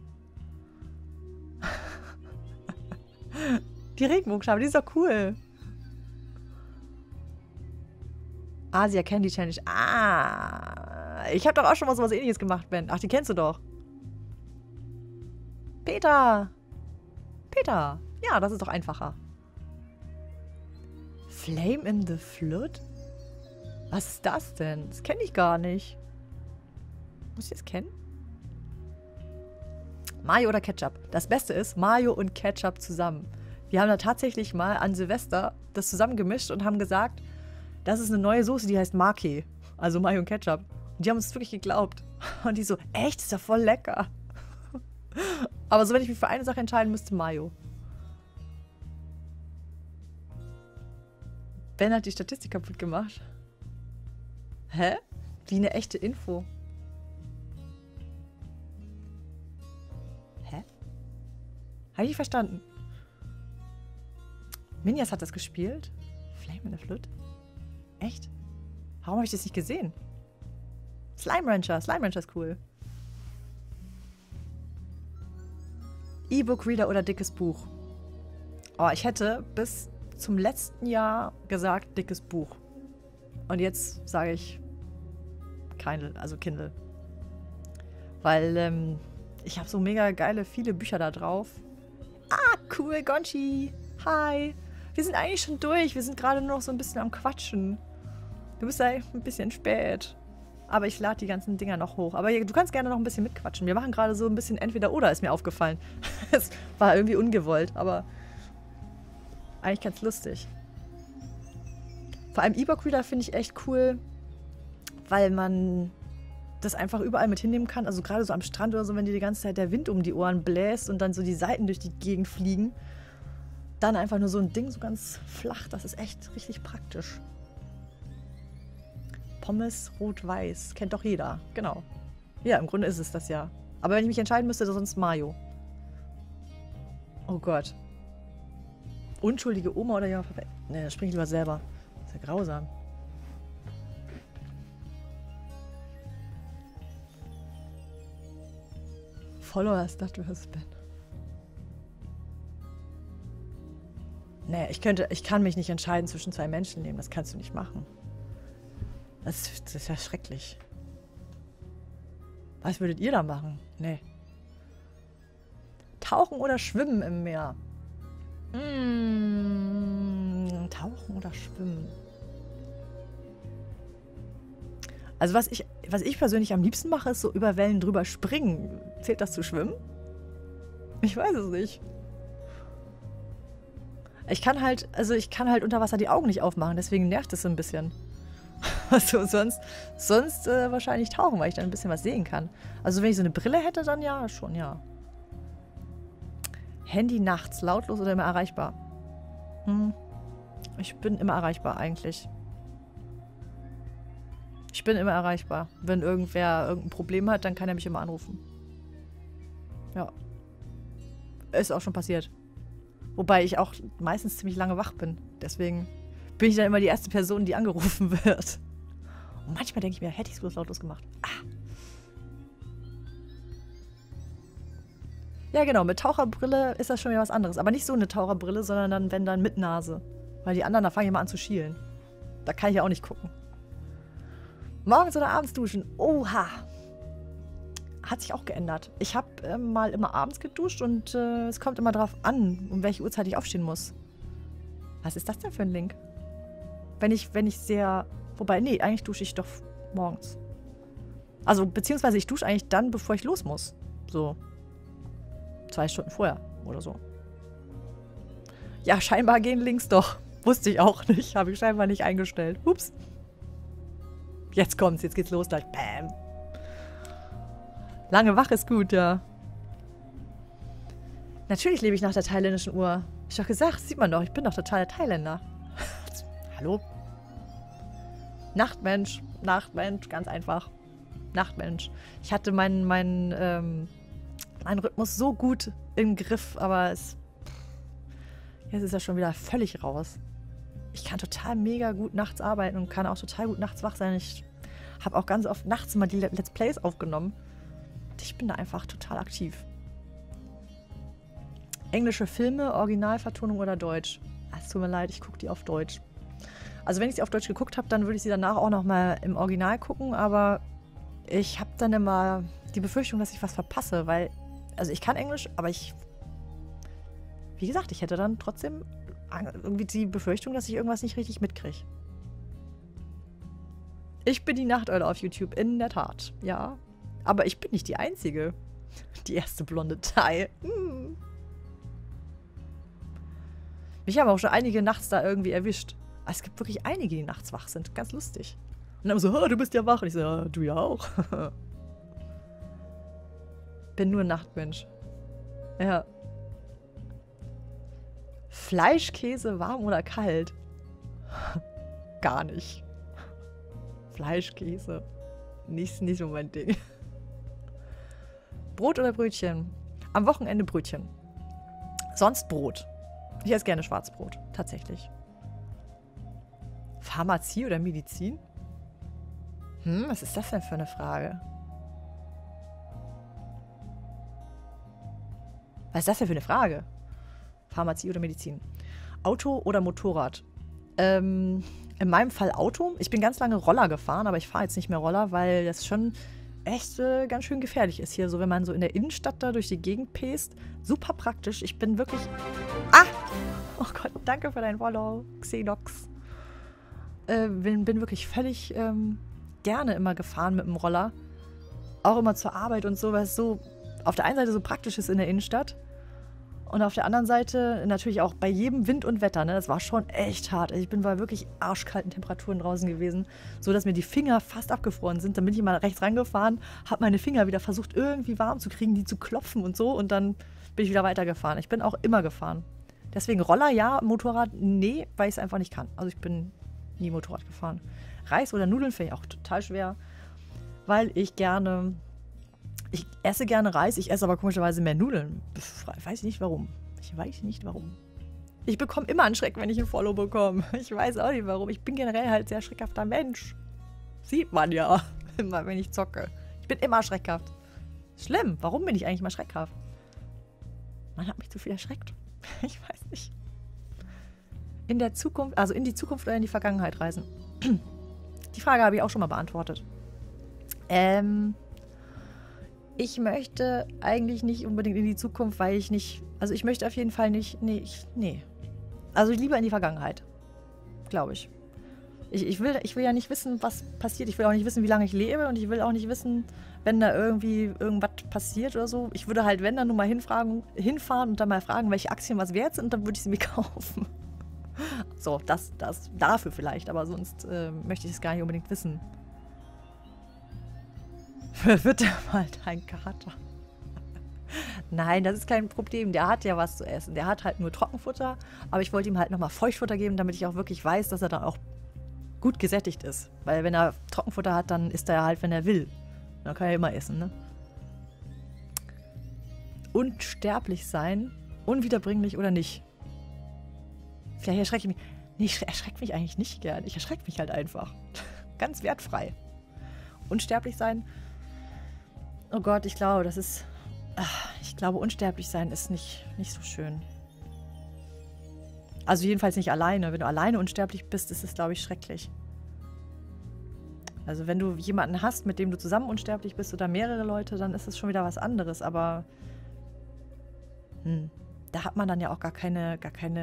Die Regenbogenscheibe, die ist doch cool. Asia Candy Challenge. Ah, ich habe doch auch schon mal sowas Ähnliches gemacht, Ben. Ach, die kennst du doch. Peter. Ja, das ist doch einfacher. Flame in the Flood? Was ist das denn? Das kenne ich gar nicht. Muss ich das kennen? Mayo oder Ketchup? Das Beste ist Mayo und Ketchup zusammen. Wir haben da tatsächlich mal an Silvester das zusammengemischt und haben gesagt, das ist eine neue Soße, die heißt Maki. Also Mayo und Ketchup. Und die haben uns wirklich geglaubt. Und die so, echt? Das ist ja voll lecker. Aber so, wenn ich mich für eine Sache entscheiden müsste, Mayo. Ben hat die Statistik kaputt gemacht. Hä? Wie eine echte Info. Hä? Habe ich nicht verstanden. Minjas hat das gespielt? Flame in the Flood? Echt? Warum habe ich das nicht gesehen? Slime Rancher ist cool. E-Book Reader oder dickes Buch? Oh, ich hätte bis zum letzten Jahr gesagt dickes Buch. Und jetzt sage ich Kindle. Weil ich habe so mega geile, viele Bücher da drauf. Ah, cool, Gonchi. Hi. Wir sind eigentlich schon durch. Wir sind gerade nur noch so ein bisschen am Quatschen. Du bist ja ein bisschen spät. Aber ich lade die ganzen Dinger noch hoch. Aber du kannst gerne noch ein bisschen mitquatschen. Wir machen gerade so ein bisschen Entweder-Oder, ist mir aufgefallen. Es war irgendwie ungewollt, aber eigentlich ganz lustig. Vor allem E-Book Reader finde ich echt cool, weil man das einfach überall mit hinnehmen kann. Also gerade so am Strand oder so, wenn dir die ganze Zeit der Wind um die Ohren bläst und dann so die Seiten durch die Gegend fliegen. Dann einfach nur so ein Ding so ganz flach. Das ist echt richtig praktisch. Pommes rot-weiß. Kennt doch jeder. Genau. Ja, im Grunde ist es das ja. Aber wenn ich mich entscheiden müsste, sonst Mayo. Oh Gott. Unschuldige Oma oder ja, Papa. Ne, das spring ich lieber selber. Das ist ja grausam. Followers dachte, du hast Ben. Nee, ich kann mich nicht entscheiden zwischen zwei Menschenleben. Das kannst du nicht machen. Das ist ja schrecklich. Was würdet ihr da machen? Nee. Tauchen oder schwimmen im Meer? Tauchen oder schwimmen? Also was ich persönlich am liebsten mache, ist so über Wellen drüber springen. Zählt das zu schwimmen? Ich weiß es nicht. Ich kann halt unter Wasser die Augen nicht aufmachen, deswegen nervt es so ein bisschen. Also sonst wahrscheinlich tauchen, weil ich dann ein bisschen was sehen kann. Also wenn ich so eine Brille hätte, dann ja, schon, ja. Handy nachts, lautlos oder immer erreichbar? Ich bin immer erreichbar eigentlich. Ich bin immer erreichbar. Wenn irgendwer irgendein Problem hat, dann kann er mich immer anrufen. Ja. Ist auch schon passiert. Wobei ich auch meistens ziemlich lange wach bin. Deswegen bin ich dann immer die erste Person, die angerufen wird. Und manchmal denke ich mir, hätte ich es bloß lautlos gemacht. Ah. Ja, genau. Mit Taucherbrille ist das schon wieder was anderes. Aber nicht so eine Taucherbrille, sondern dann, wenn dann mit Nase. Weil die anderen, da fange ich mal an zu schielen. Da kann ich ja auch nicht gucken. Morgens oder abends duschen? Oha. Hat sich auch geändert. Ich habe mal immer abends geduscht und es kommt immer drauf an, um welche Uhrzeit ich aufstehen muss. Was ist das denn für ein Link? Wenn ich sehr... Wobei, nee, eigentlich dusche ich doch morgens. Also, beziehungsweise ich dusche eigentlich dann, bevor ich los muss. So 2 Stunden vorher oder so. Ja, scheinbar gehen Links doch. Wusste ich auch nicht. Habe ich scheinbar nicht eingestellt. Ups. Jetzt kommt's, jetzt geht's los. Gleich. Bam. Lange wach ist gut, ja. Natürlich lebe ich nach der thailändischen Uhr. Ich doch gesagt, sieht man doch, ich bin doch total der Thailänder. Hallo? Nachtmensch, ganz einfach. Nachtmensch. Ich hatte meinen Rhythmus so gut im Griff, aber jetzt ist er schon wieder völlig raus. Ich kann total mega gut nachts arbeiten und kann auch total gut nachts wach sein. Ich habe auch ganz oft nachts mal die Let's Plays aufgenommen. Ich bin da einfach total aktiv. Englische Filme, Originalvertonung oder Deutsch? Es tut mir leid, ich gucke die auf Deutsch. Also wenn ich sie auf Deutsch geguckt habe, dann würde ich sie danach auch nochmal im Original gucken, aber ich habe dann immer die Befürchtung, dass ich was verpasse, weil, also ich kann Englisch, aber wie gesagt, ich hätte dann trotzdem irgendwie die Befürchtung, dass ich irgendwas nicht richtig mitkriege. Ich bin die Nachteule auf YouTube, in der Tat, ja. Aber ich bin nicht die Einzige. Die erste blonde Thai. Mich haben auch schon einige nachts da irgendwie erwischt. Es gibt wirklich einige, die nachts wach sind. Ganz lustig. Und dann so, oh, du bist ja wach. Und ich so, ja, du ja auch. Bin nur ein Nachtmensch. Ja. Fleischkäse warm oder kalt? Gar nicht. Fleischkäse. Nicht so mein Ding. Brot oder Brötchen? Am Wochenende Brötchen. Sonst Brot. Ich esse gerne Schwarzbrot, tatsächlich. Pharmazie oder Medizin? Was ist das denn für eine Frage? Was ist das denn für eine Frage? Pharmazie oder Medizin? Auto oder Motorrad? In meinem Fall Auto. Ich bin ganz lange Roller gefahren, aber ich fahre jetzt nicht mehr Roller, weil das schon echt ganz schön gefährlich ist hier. So, wenn man so in der Innenstadt da durch die Gegend pest. Super praktisch. Ich bin wirklich... Ah! Oh Gott, danke für dein Follow, Xenox. Bin wirklich völlig gerne immer gefahren mit dem Roller. Auch immer zur Arbeit und so, weil es so auf der einen Seite so praktisch ist in der Innenstadt. Und auf der anderen Seite natürlich auch bei jedem Wind und Wetter. Ne? Das war schon echt hart. Ich bin bei wirklich arschkalten Temperaturen draußen gewesen, so dass mir die Finger fast abgefroren sind. Dann bin ich mal rechts rangefahren, habe meine Finger wieder versucht irgendwie warm zu kriegen, die zu klopfen und so. Und dann bin ich wieder weitergefahren. Ich bin auch immer gefahren. Deswegen Roller ja, Motorrad nee, weil ich es einfach nicht kann. Also ich bin nie Motorrad gefahren. Reis oder Nudeln finde ich auch total schwer, weil ich esse gerne Reis, ich esse aber komischerweise mehr Nudeln. Weiß ich nicht warum. Ich bekomme immer einen Schreck, wenn ich ein Follow bekomme. Ich weiß auch nicht warum. Ich bin generell halt sehr schreckhafter Mensch. Sieht man ja immer, wenn ich zocke. Ich bin immer schreckhaft. Schlimm. Warum bin ich eigentlich mal schreckhaft? Man hat mich zu viel erschreckt. Ich weiß nicht. In der Zukunft, also in die Zukunft oder in die Vergangenheit reisen? Die Frage habe ich auch schon mal beantwortet. Ich möchte eigentlich nicht unbedingt in die Zukunft, weil ich nicht, also ich möchte auf jeden Fall nicht, nee. Also lieber in die Vergangenheit, glaube ich. Ich will ja nicht wissen, was passiert. Ich will auch nicht wissen, wie lange ich lebe und ich will auch nicht wissen, wenn da irgendwie irgendwas passiert oder so. Ich würde halt, wenn, dann nur mal hinfahren und dann mal fragen, welche Aktien was wert sind und dann würde ich sie mir kaufen. So, das dafür vielleicht, aber sonst möchte ich es gar nicht unbedingt wissen. Wird der mal dein Kater? Nein, das ist kein Problem. Der hat ja was zu essen. Der hat halt nur Trockenfutter, aber ich wollte ihm halt nochmal Feuchtfutter geben, damit ich auch wirklich weiß, dass er dann auch gut gesättigt ist. Weil wenn er Trockenfutter hat, dann isst er halt, wenn er will. Dann kann er immer essen, ne? Unsterblich sein, unwiederbringlich oder nicht? Vielleicht erschrecke ich mich. Nee, ich erschrecke mich eigentlich nicht gern. Ich erschrecke mich halt einfach. Ganz wertfrei. Unsterblich sein. Oh Gott, ich glaube, das ist... Ich glaube, unsterblich sein ist nicht so schön. Also jedenfalls nicht alleine. Wenn du alleine unsterblich bist, ist es, glaube ich, schrecklich. Also wenn du jemanden hast, mit dem du zusammen unsterblich bist oder mehrere Leute, dann ist es schon wieder was anderes. Aber da hat man dann ja auch gar keine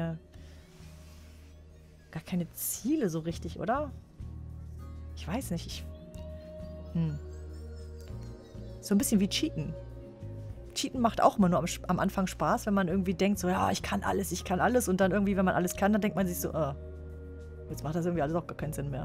Ziele so richtig, oder? Ich weiß nicht. So ein bisschen wie Cheaten. Cheaten macht auch immer nur am Anfang Spaß, wenn man irgendwie denkt, so, ja, ich kann alles. Und dann irgendwie, wenn man alles kann, dann denkt man sich so, jetzt macht das irgendwie alles auch gar keinen Sinn mehr.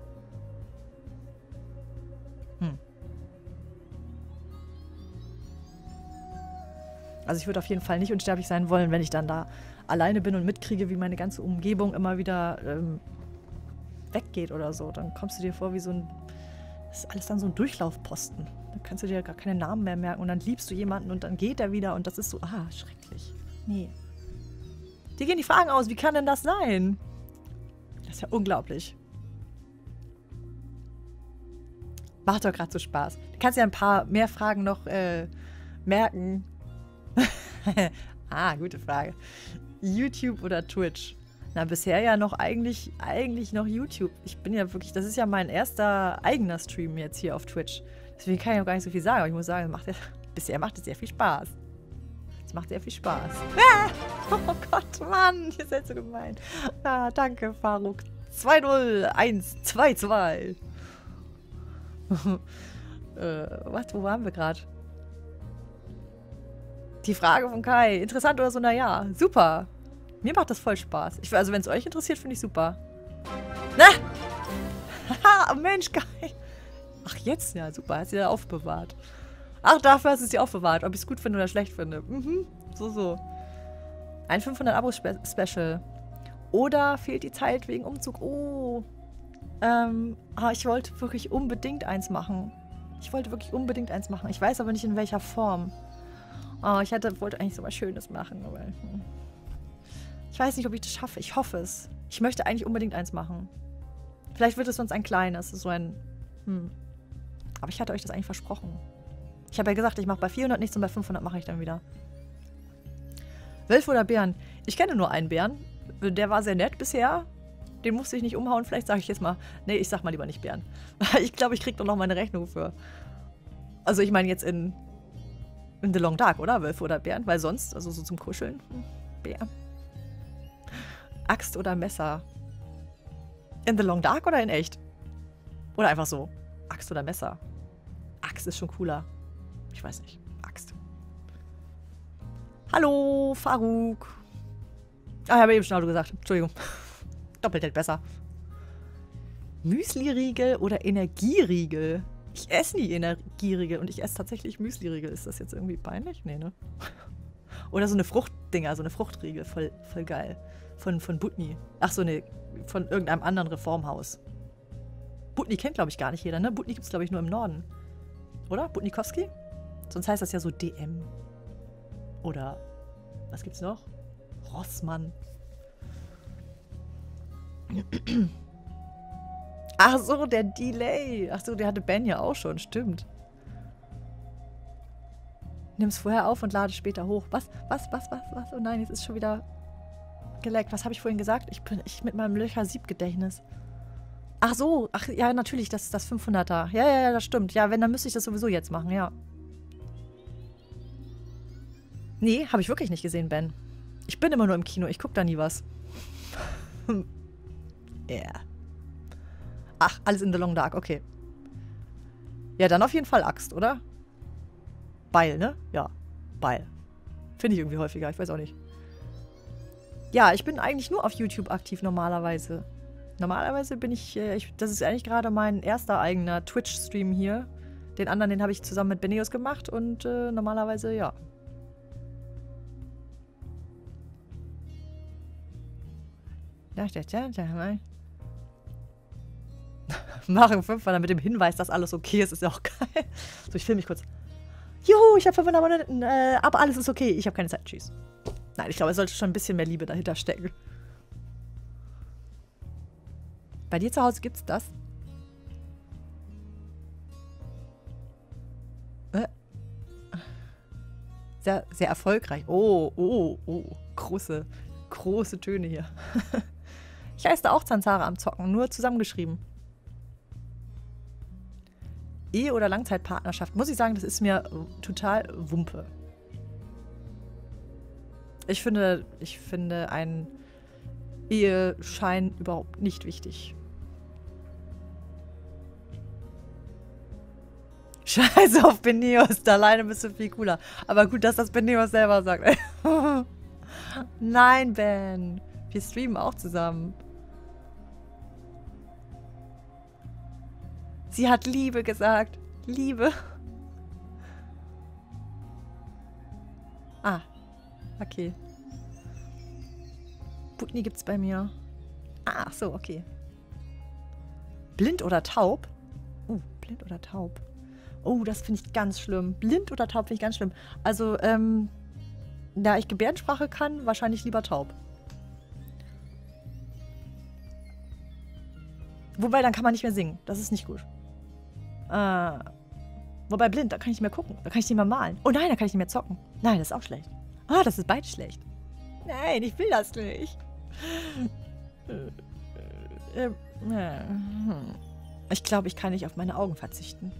Also ich würde auf jeden Fall nicht unsterblich sein wollen, wenn ich dann da alleine bin und mitkriege, wie meine ganze Umgebung immer wieder weggeht oder so. Dann kommst du dir vor wie so ein... Das ist alles dann so ein Durchlaufposten. Da kannst du dir gar keine Namen mehr merken und dann liebst du jemanden und dann geht er wieder und das ist so, schrecklich. Nee. Dir gehen die Fragen aus, wie kann denn das sein? Das ist ja unglaublich. Macht doch gerade so Spaß. Du kannst ja ein paar mehr Fragen noch merken. Gute Frage. YouTube oder Twitch? Na, bisher ja noch eigentlich noch YouTube. Ich bin ja wirklich, das ist ja mein erster eigener Stream jetzt hier auf Twitch. Deswegen kann ich auch gar nicht so viel sagen, aber ich muss sagen, bisher macht es sehr viel Spaß. Es macht sehr viel Spaß. Oh Gott, Mann, ihr seid so gemein. Danke, Faruk. 20122. Wo waren wir gerade? Die Frage von Kai. Interessant oder so? Naja, super. Mir macht das voll Spaß. Also, wenn es euch interessiert, finde ich super. Na! Haha, Mensch, Kai. Ach, jetzt? Ja, super. Hast du ja aufbewahrt. Ach, dafür hast du sie aufbewahrt. Ob ich es gut finde oder schlecht finde. So. Ein 500-Abo-Special. Oder fehlt die Zeit wegen Umzug? Oh. Ich wollte wirklich unbedingt eins machen. Ich weiß aber nicht, in welcher Form. Ich wollte eigentlich so was Schönes machen, aber... Ich weiß nicht, ob ich das schaffe. Ich hoffe es. Ich möchte eigentlich unbedingt eins machen. Vielleicht wird es sonst ein kleines. So ein... Aber ich hatte euch das eigentlich versprochen. Ich habe ja gesagt, ich mache bei 400 nichts und bei 500 mache ich dann wieder. Wölfe oder Bären? Ich kenne nur einen Bären. Der war sehr nett bisher. Den musste ich nicht umhauen. Vielleicht sage ich jetzt mal... Nee, ich sag mal lieber nicht Bären. Ich glaube, ich kriege doch noch meine Rechnung für. Also ich meine jetzt in The Long Dark, oder? Wölfe oder Bären? Weil sonst, also so zum Kuscheln. Bär. Axt oder Messer? In The Long Dark oder in echt? Oder einfach so? Axt oder Messer? Axt ist schon cooler. Ich weiß nicht. Axt. Hallo, Faruk. Ich habe eben schon Auto gesagt. Entschuldigung. Doppelt hält besser. Müsli-Riegel oder Energieriegel? Ich esse nie Energieriegel und ich esse tatsächlich Müsli-Riegel. Ist das jetzt irgendwie peinlich? Nee, ne? Oder so eine Fruchtdinger, so eine Fruchtriegel. Voll geil. Von Butni. Ach so, ne. Von irgendeinem anderen Reformhaus. Butni kennt, glaube ich, gar nicht jeder, ne? Butni gibt es, glaube ich, nur im Norden. Oder? Butnikowski? Sonst heißt das ja so DM. Oder, was gibt's noch? Rossmann. Ach so, der Delay. Ach so, der hatte Ben ja auch schon, stimmt. Nimm's vorher auf und lade später hoch. Was? Oh nein, jetzt ist schon wieder geleckt. Was habe ich vorhin gesagt? Ich mit meinem Löcher-Sieb-Gedächtnis. Ach so. Ach ja, natürlich, das ist das 500er. Ja, das stimmt. Ja, wenn, dann müsste ich das sowieso jetzt machen, ja. Nee, habe ich wirklich nicht gesehen, Ben. Ich bin immer nur im Kino. Ich gucke da nie was. Yeah. Ach, alles in the long dark. Okay. Ja, dann auf jeden Fall Axt, oder? Beil, ne? Ja, Beil. Finde ich irgendwie häufiger, ich weiß auch nicht. Ja, ich bin eigentlich nur auf YouTube aktiv normalerweise. Normalerweise bin ich, das ist eigentlich gerade mein erster eigener Twitch-Stream hier. Den anderen, den habe ich zusammen mit Beneos gemacht und normalerweise, ja. Machen 5, mit dem Hinweis, dass alles okay ist ja auch geil. So, ich filme mich kurz. Juhu, ich habe 500 Abonnenten, aber alles ist okay. Ich habe keine Zeit. Tschüss. Nein, ich glaube, es sollte schon ein bisschen mehr Liebe dahinter stecken. Bei dir zu Hause gibt's das? Sehr, sehr erfolgreich. Oh. Große Töne hier. Ich heiße auch Zanzara am Zocken, nur zusammengeschrieben. Ehe- oder Langzeitpartnerschaft, muss ich sagen, das ist mir total Wumpe. Ich finde einen Eheschein überhaupt nicht wichtig. Scheiße auf Beneos, da alleine bist du viel cooler. Aber gut, dass das Beneos selber sagt. Nein, Ben. Wir streamen auch zusammen. Sie hat Liebe gesagt. Liebe. Ah. Okay. Putni gibt's bei mir. Ah, ach so, okay. Blind oder taub? Blind oder taub. Oh, das finde ich ganz schlimm. Blind oder taub finde ich ganz schlimm. Also, da ich Gebärdensprache kann, wahrscheinlich lieber taub. Wobei, dann kann man nicht mehr singen. Das ist nicht gut. Wobei blind, da kann ich nicht mehr gucken. Da kann ich nicht mehr malen. Oh nein, da kann ich nicht mehr zocken. Nein, das ist auch schlecht. Ah, das ist beides schlecht. Nein, ich will das nicht. Ich glaube, ich kann nicht auf meine Augen verzichten.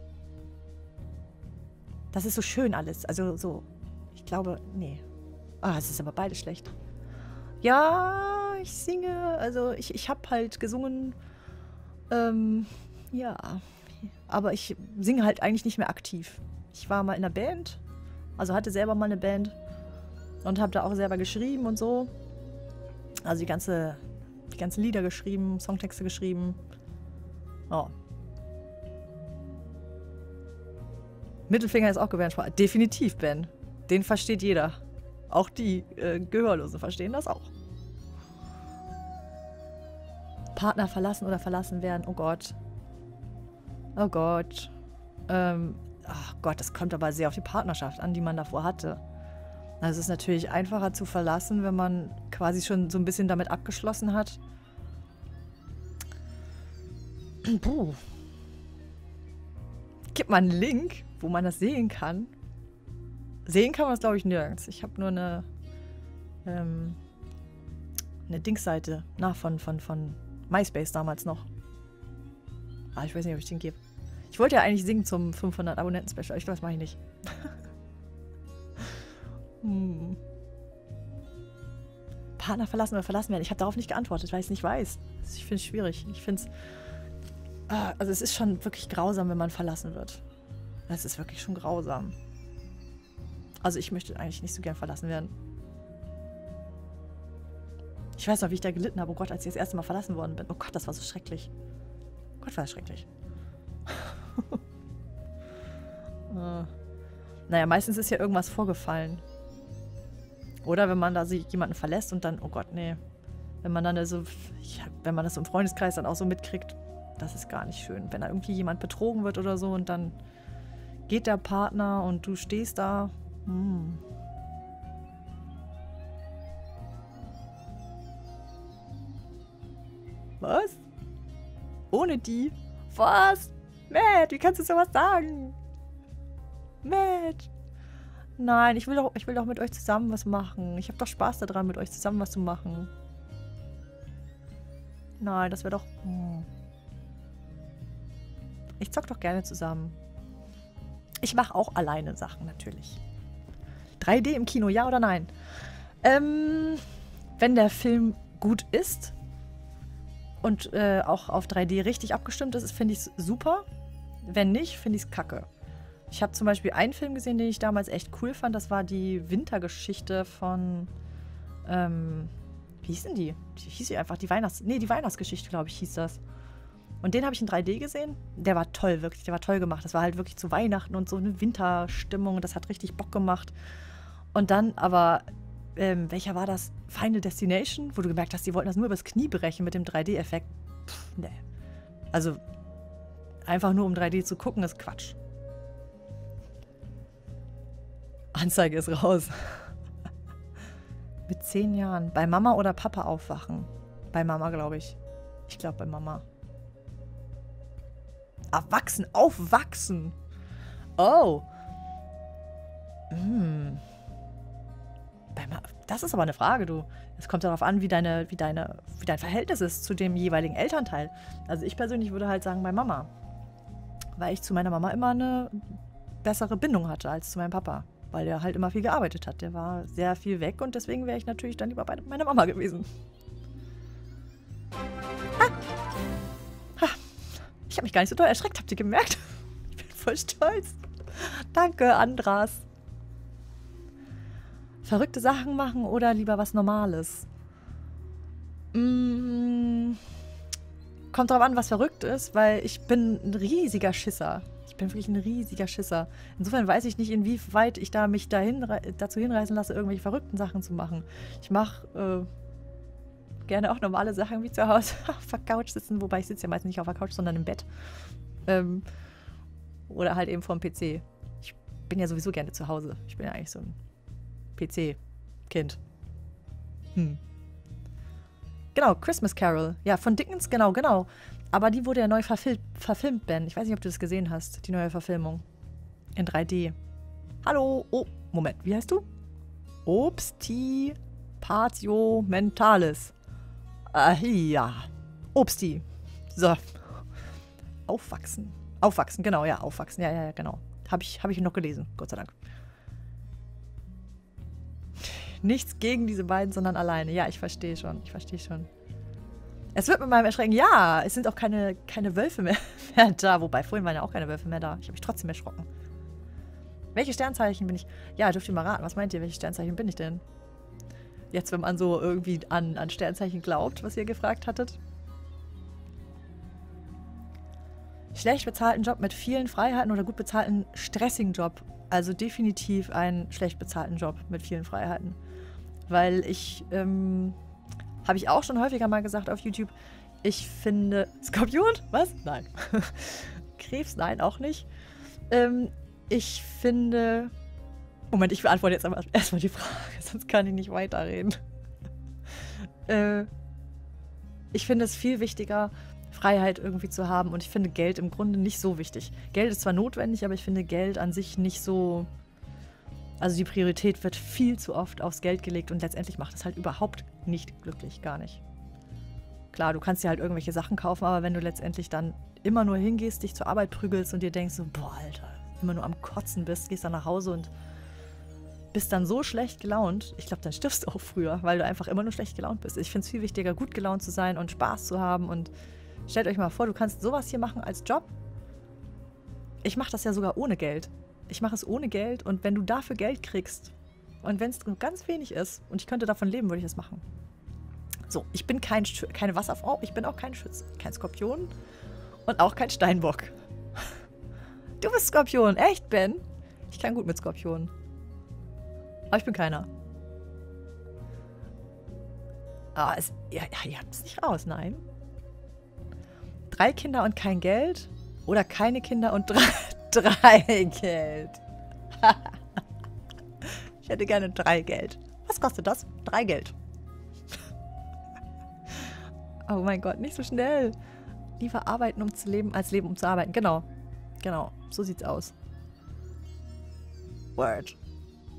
Das ist so schön alles. Also so, ich glaube, nee. Ah, es ist aber beides schlecht. Ja, ich singe. Also ich habe halt gesungen. Ja. Aber ich singe halt eigentlich nicht mehr aktiv. Ich war mal in einer Band. Also hatte selber mal eine Band. Und habe da auch selber geschrieben und so. Also die ganzen Lieder geschrieben, Songtexte geschrieben. Oh. Mittelfinger ist auch Gebärdensprache. Definitiv, Ben. Den versteht jeder. Auch die Gehörlosen verstehen das auch. Partner verlassen oder verlassen werden. Oh Gott. Oh Gott. Ach Gott, das kommt aber sehr auf die Partnerschaft an, die man davor hatte. Also es ist natürlich einfacher zu verlassen, wenn man quasi schon so ein bisschen damit abgeschlossen hat. Puh. Gib mal einen Link, wo man das sehen kann. Sehen kann man das, glaube ich, nirgends. Ich habe nur eine Dingsseite von MySpace damals noch. Ah, ich weiß nicht, ob ich den gebe. Ich wollte ja eigentlich singen zum 500 Abonnenten-Special. Ich glaube, das mache ich nicht. Partner verlassen oder verlassen werden. Ich habe darauf nicht geantwortet, weil ich es nicht weiß. Ich finde es schwierig. Ich finde es... Also es ist schon wirklich grausam, wenn man verlassen wird. Es ist wirklich schon grausam. Also ich möchte eigentlich nicht so gern verlassen werden. Ich weiß noch, wie ich da gelitten habe. Oh Gott, als ich das erste Mal verlassen worden bin. Oh Gott, das war so schrecklich. Oh Gott, war das schrecklich. Naja, meistens ist ja irgendwas vorgefallen. Oder wenn man da jemanden verlässt und dann, oh Gott, nee. Wenn man dann so, wenn man das so im Freundeskreis dann auch so mitkriegt, das ist gar nicht schön. Wenn da irgendwie jemand betrogen wird oder so und dann geht der Partner und du stehst da. Was? Ohne die? Was? Matt, wie kannst du sowas sagen? Matt. Nein, ich will doch mit euch zusammen was machen. Ich habe doch Spaß daran, mit euch zusammen was zu machen. Nein, das wäre doch... Ich zock doch gerne zusammen. Ich mache auch alleine Sachen, natürlich. 3D im Kino, ja oder nein? Wenn der Film gut ist und auch auf 3D richtig abgestimmt ist, finde ich es super. Wenn nicht, finde ich es kacke. Ich habe zum Beispiel einen Film gesehen, den ich damals echt cool fand. Das war die Wintergeschichte von... wie hieß denn die? Die hieß sie einfach, die Weihnachtsgeschichte, glaube ich, hieß das. Und den habe ich in 3D gesehen. Der war toll, wirklich. Der war toll gemacht. Das war halt wirklich zu Weihnachten und so eine Winterstimmung. Das hat richtig Bock gemacht. Und dann aber, welcher war das? Final Destination? Wo du gemerkt hast, die wollten das nur übers Knie brechen mit dem 3D-Effekt. Nee. Also, einfach nur um 3D zu gucken, ist Quatsch. Anzeige ist raus. Mit 10 Jahren. Bei Mama oder Papa aufwachen? Bei Mama, glaube ich. Ich glaube bei Mama. Erwachsen, aufwachsen. Oh. Das ist aber eine Frage, du. Es kommt darauf an, wie dein Verhältnis ist zu dem jeweiligen Elternteil. Also ich persönlich würde halt sagen bei Mama. Weil ich zu meiner Mama immer eine bessere Bindung hatte als zu meinem Papa. Weil der halt immer viel gearbeitet hat. Der war sehr viel weg und deswegen wäre ich natürlich dann lieber bei meiner Mama gewesen. Ich habe mich gar nicht so doll erschreckt, habt ihr gemerkt? Ich bin voll stolz. Danke, Andras. Verrückte Sachen machen oder lieber was Normales? Kommt drauf an, was verrückt ist, weil ich bin ein riesiger Schisser. Ich bin wirklich ein riesiger Schisser. Insofern weiß ich nicht, inwieweit ich mich dazu hinreißen lasse, irgendwelche verrückten Sachen zu machen. Ich mache gerne auch normale Sachen wie zu Hause auf der Couch sitzen, wobei ich sitze ja meistens nicht auf der Couch, sondern im Bett. Oder halt eben vorm PC. Ich bin ja sowieso gerne zu Hause. Ich bin ja eigentlich so ein PC-Kind. Genau, Christmas Carol. Ja, von Dickens, genau. Aber die wurde ja neu verfilmt, Ben. Ich weiß nicht, ob du das gesehen hast, die neue Verfilmung. In 3D. Hallo. Oh, Moment, wie heißt du? Obsti Patio Mentalis. Ja. Obsti. So. Aufwachsen. Aufwachsen, genau, ja, aufwachsen. Ja, genau. Hab ich noch gelesen, Gott sei Dank. Nichts gegen diese beiden, sondern alleine. Ja, ich verstehe schon. Es wird mit meinem Erschrecken, ja, es sind auch keine Wölfe mehr da. Wobei, vorhin waren ja auch keine Wölfe mehr da. Ich habe mich trotzdem erschrocken. Welche Sternzeichen bin ich? Ja, dürft ihr mal raten. Was meint ihr, welche Sternzeichen bin ich denn? Jetzt, wenn man so irgendwie an Sternzeichen glaubt, was ihr gefragt hattet. Schlecht bezahlten Job mit vielen Freiheiten oder gut bezahlten, stressigen Job. Also definitiv einen schlecht bezahlten Job mit vielen Freiheiten. Weil ich, habe ich auch schon häufiger mal gesagt auf YouTube, ich finde... Skorpion? Was? Nein. Krebs? Nein, auch nicht. Ich finde... Moment, ich beantworte jetzt erstmal die Frage, sonst kann ich nicht weiterreden. Ich finde es viel wichtiger, Freiheit irgendwie zu haben und ich finde Geld im Grunde nicht so wichtig. Geld ist zwar notwendig, aber ich finde Geld an sich nicht so... Also die Priorität wird viel zu oft aufs Geld gelegt und letztendlich macht es halt überhaupt nicht glücklich, gar nicht. Klar, du kannst dir halt irgendwelche Sachen kaufen, aber wenn du letztendlich dann immer nur hingehst, dich zur Arbeit prügelst und dir denkst so, boah, Alter, immer nur am Kotzen bist, gehst dann nach Hause und bist dann so schlecht gelaunt, ich glaube, dann stirbst du auch früher, weil du einfach immer nur schlecht gelaunt bist. Ich finde es viel wichtiger, gut gelaunt zu sein und Spaß zu haben und stellt euch mal vor, du kannst sowas hier machen als Job. Ich mache das ja sogar ohne Geld. Ich mache es ohne Geld und wenn du dafür Geld kriegst und wenn es ganz wenig ist und ich könnte davon leben, würde ich das machen. So, ich bin keine Wasserfrau, ich bin auch kein Schütze, kein Skorpion und auch kein Steinbock. Du bist Skorpion, echt, Ben? Ich kann gut mit Skorpionen. Aber ich bin keiner. Ah, ihr habt es nicht raus, nein. 3 Kinder und kein Geld oder keine Kinder und 3 Geld. Ich hätte gerne 3 Geld. Was kostet das? 3 Geld. Oh mein Gott, nicht so schnell. Lieber arbeiten, um zu leben, als leben, um zu arbeiten. Genau. So sieht's aus. Word.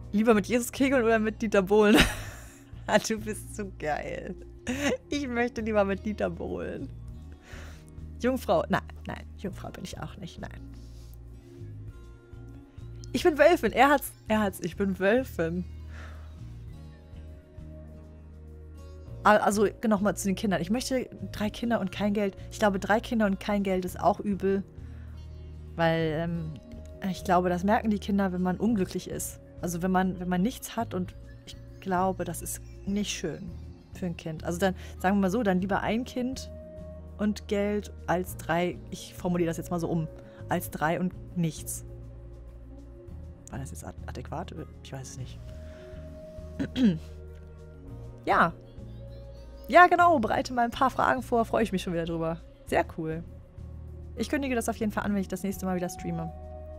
Lieber mit Jesus kegeln oder mit Dieter Bohlen? Du bist so geil. Ich möchte lieber mit Dieter Bohlen. Jungfrau. Nein, Jungfrau bin ich auch nicht, nein. Ich bin Wölfin. Er hat's. Ich bin Wölfin. Also, nochmal zu den Kindern. Ich möchte 3 Kinder und kein Geld. Ich glaube, 3 Kinder und kein Geld ist auch übel. Weil, ich glaube, das merken die Kinder, wenn man unglücklich ist. Also, wenn man nichts hat, und ich glaube, das ist nicht schön für ein Kind. Also dann, sagen wir mal so, dann lieber ein Kind und Geld als 3, ich formuliere das jetzt mal so um, als 3 und nichts. War das jetzt adäquat? Ich weiß es nicht. Ja. Ja, genau, bereite mal ein paar Fragen vor, freue ich mich schon wieder drüber. Sehr cool. Ich kündige das auf jeden Fall an, wenn ich das nächste Mal wieder streame.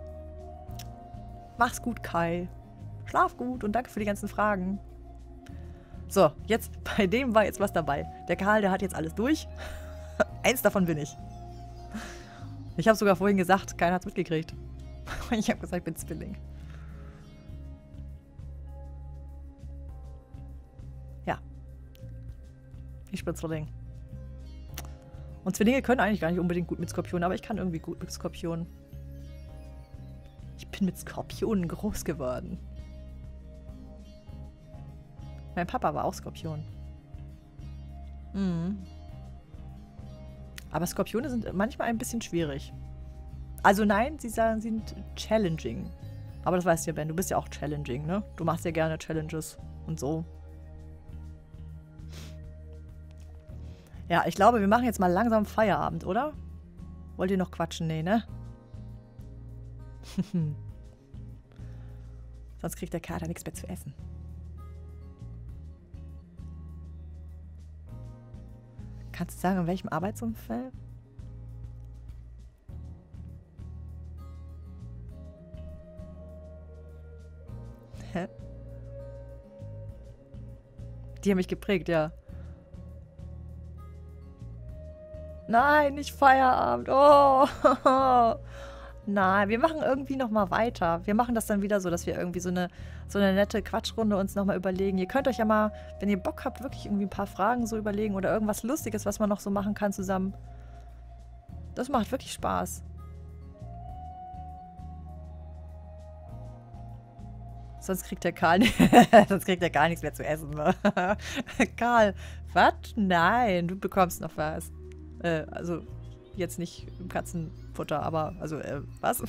Mach's gut, Kai. Schlaf gut und danke für die ganzen Fragen. So, jetzt, bei dem war jetzt was dabei. Der Karl, der hat jetzt alles durch. Eins davon bin ich. Ich habe sogar vorhin gesagt, keiner hat's mitgekriegt. Ich habe gesagt, ich bin Zwilling. Ja. Ich bin Zwilling. Und Zwillinge können eigentlich gar nicht unbedingt gut mit Skorpionen, aber ich kann irgendwie gut mit Skorpionen. Ich bin mit Skorpionen groß geworden. Mein Papa war auch Skorpion. Mhm. Aber Skorpione sind manchmal ein bisschen schwierig. Also nein, sie sind challenging. Aber das weißt du ja, Ben, du bist ja auch challenging, ne? Du machst ja gerne Challenges und so. Ja, ich glaube, wir machen jetzt mal langsam Feierabend, oder? Wollt ihr noch quatschen? Nee, ne? Sonst kriegt der Kater nichts mehr zu essen. Kannst du sagen, in welchem Arbeitsumfeld? Hä? Die haben mich geprägt, ja. Nein, nicht Feierabend. Oh. Nein, wir machen irgendwie nochmal weiter. Wir machen das dann wieder so, dass wir irgendwie so eine nette Quatschrunde uns nochmal überlegen. Ihr könnt euch ja mal, wenn ihr Bock habt, wirklich irgendwie ein paar Fragen so überlegen oder irgendwas Lustiges, was man noch so machen kann zusammen. Das macht wirklich Spaß. Sonst kriegt der Karl gar nichts mehr zu essen. Ne? Karl, was? Nein, du bekommst noch was. Also, jetzt nicht im Katzenfutter, aber, also, was?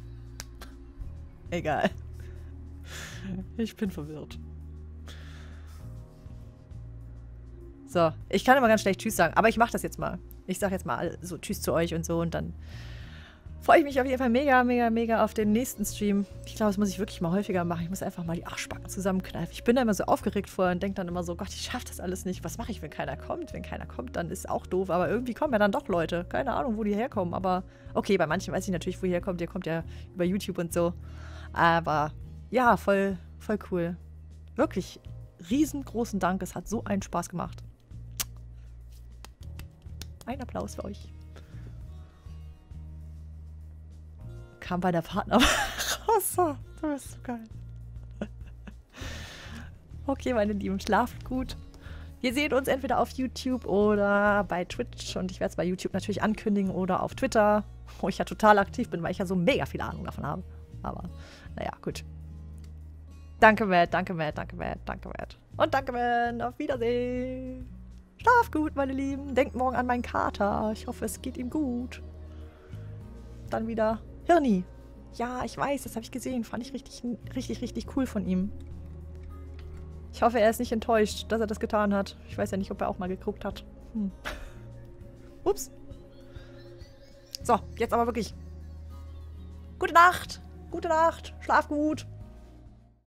Egal. Ich bin verwirrt. So, ich kann immer ganz schlecht Tschüss sagen, aber ich mache das jetzt mal. Ich sage jetzt mal so Tschüss zu euch und so und dann freue ich mich auf jeden Fall mega, mega, mega auf den nächsten Stream. Ich glaube, das muss ich wirklich mal häufiger machen. Ich muss einfach mal die Arschbacken zusammenkneifen. Ich bin da immer so aufgeregt vorher und denke dann immer so, Gott, ich schaffe das alles nicht. Was mache ich, wenn keiner kommt? Wenn keiner kommt, dann ist auch doof. Aber irgendwie kommen ja dann doch Leute. Keine Ahnung, wo die herkommen. Aber okay, bei manchen weiß ich natürlich, wo ihr herkommt. Ihr kommt ja über YouTube und so. Aber ja, voll cool. Wirklich riesengroßen Dank. Es hat so einen Spaß gemacht. Ein Applaus für euch. Kam bei der Partner raus. Du bist so geil. Okay, meine Lieben, schlaft gut. Wir sehen uns entweder auf YouTube oder bei Twitch. Und ich werde es bei YouTube natürlich ankündigen oder auf Twitter, wo ich ja total aktiv bin, weil ich ja so mega viel Ahnung davon habe. Aber, naja, gut. Danke, Matt, danke, Matt, danke, Matt, danke, Matt. Und danke, Matt. Auf Wiedersehen. Schlaf gut, meine Lieben. Denkt morgen an meinen Kater. Ich hoffe, es geht ihm gut. Dann wieder Hirni. Ja, ich weiß, das habe ich gesehen. Fand ich richtig cool von ihm. Ich hoffe, er ist nicht enttäuscht, dass er das getan hat. Ich weiß ja nicht, ob er auch mal geguckt hat. Ups. So, jetzt aber wirklich. Gute Nacht. Gute Nacht. Schlaf gut.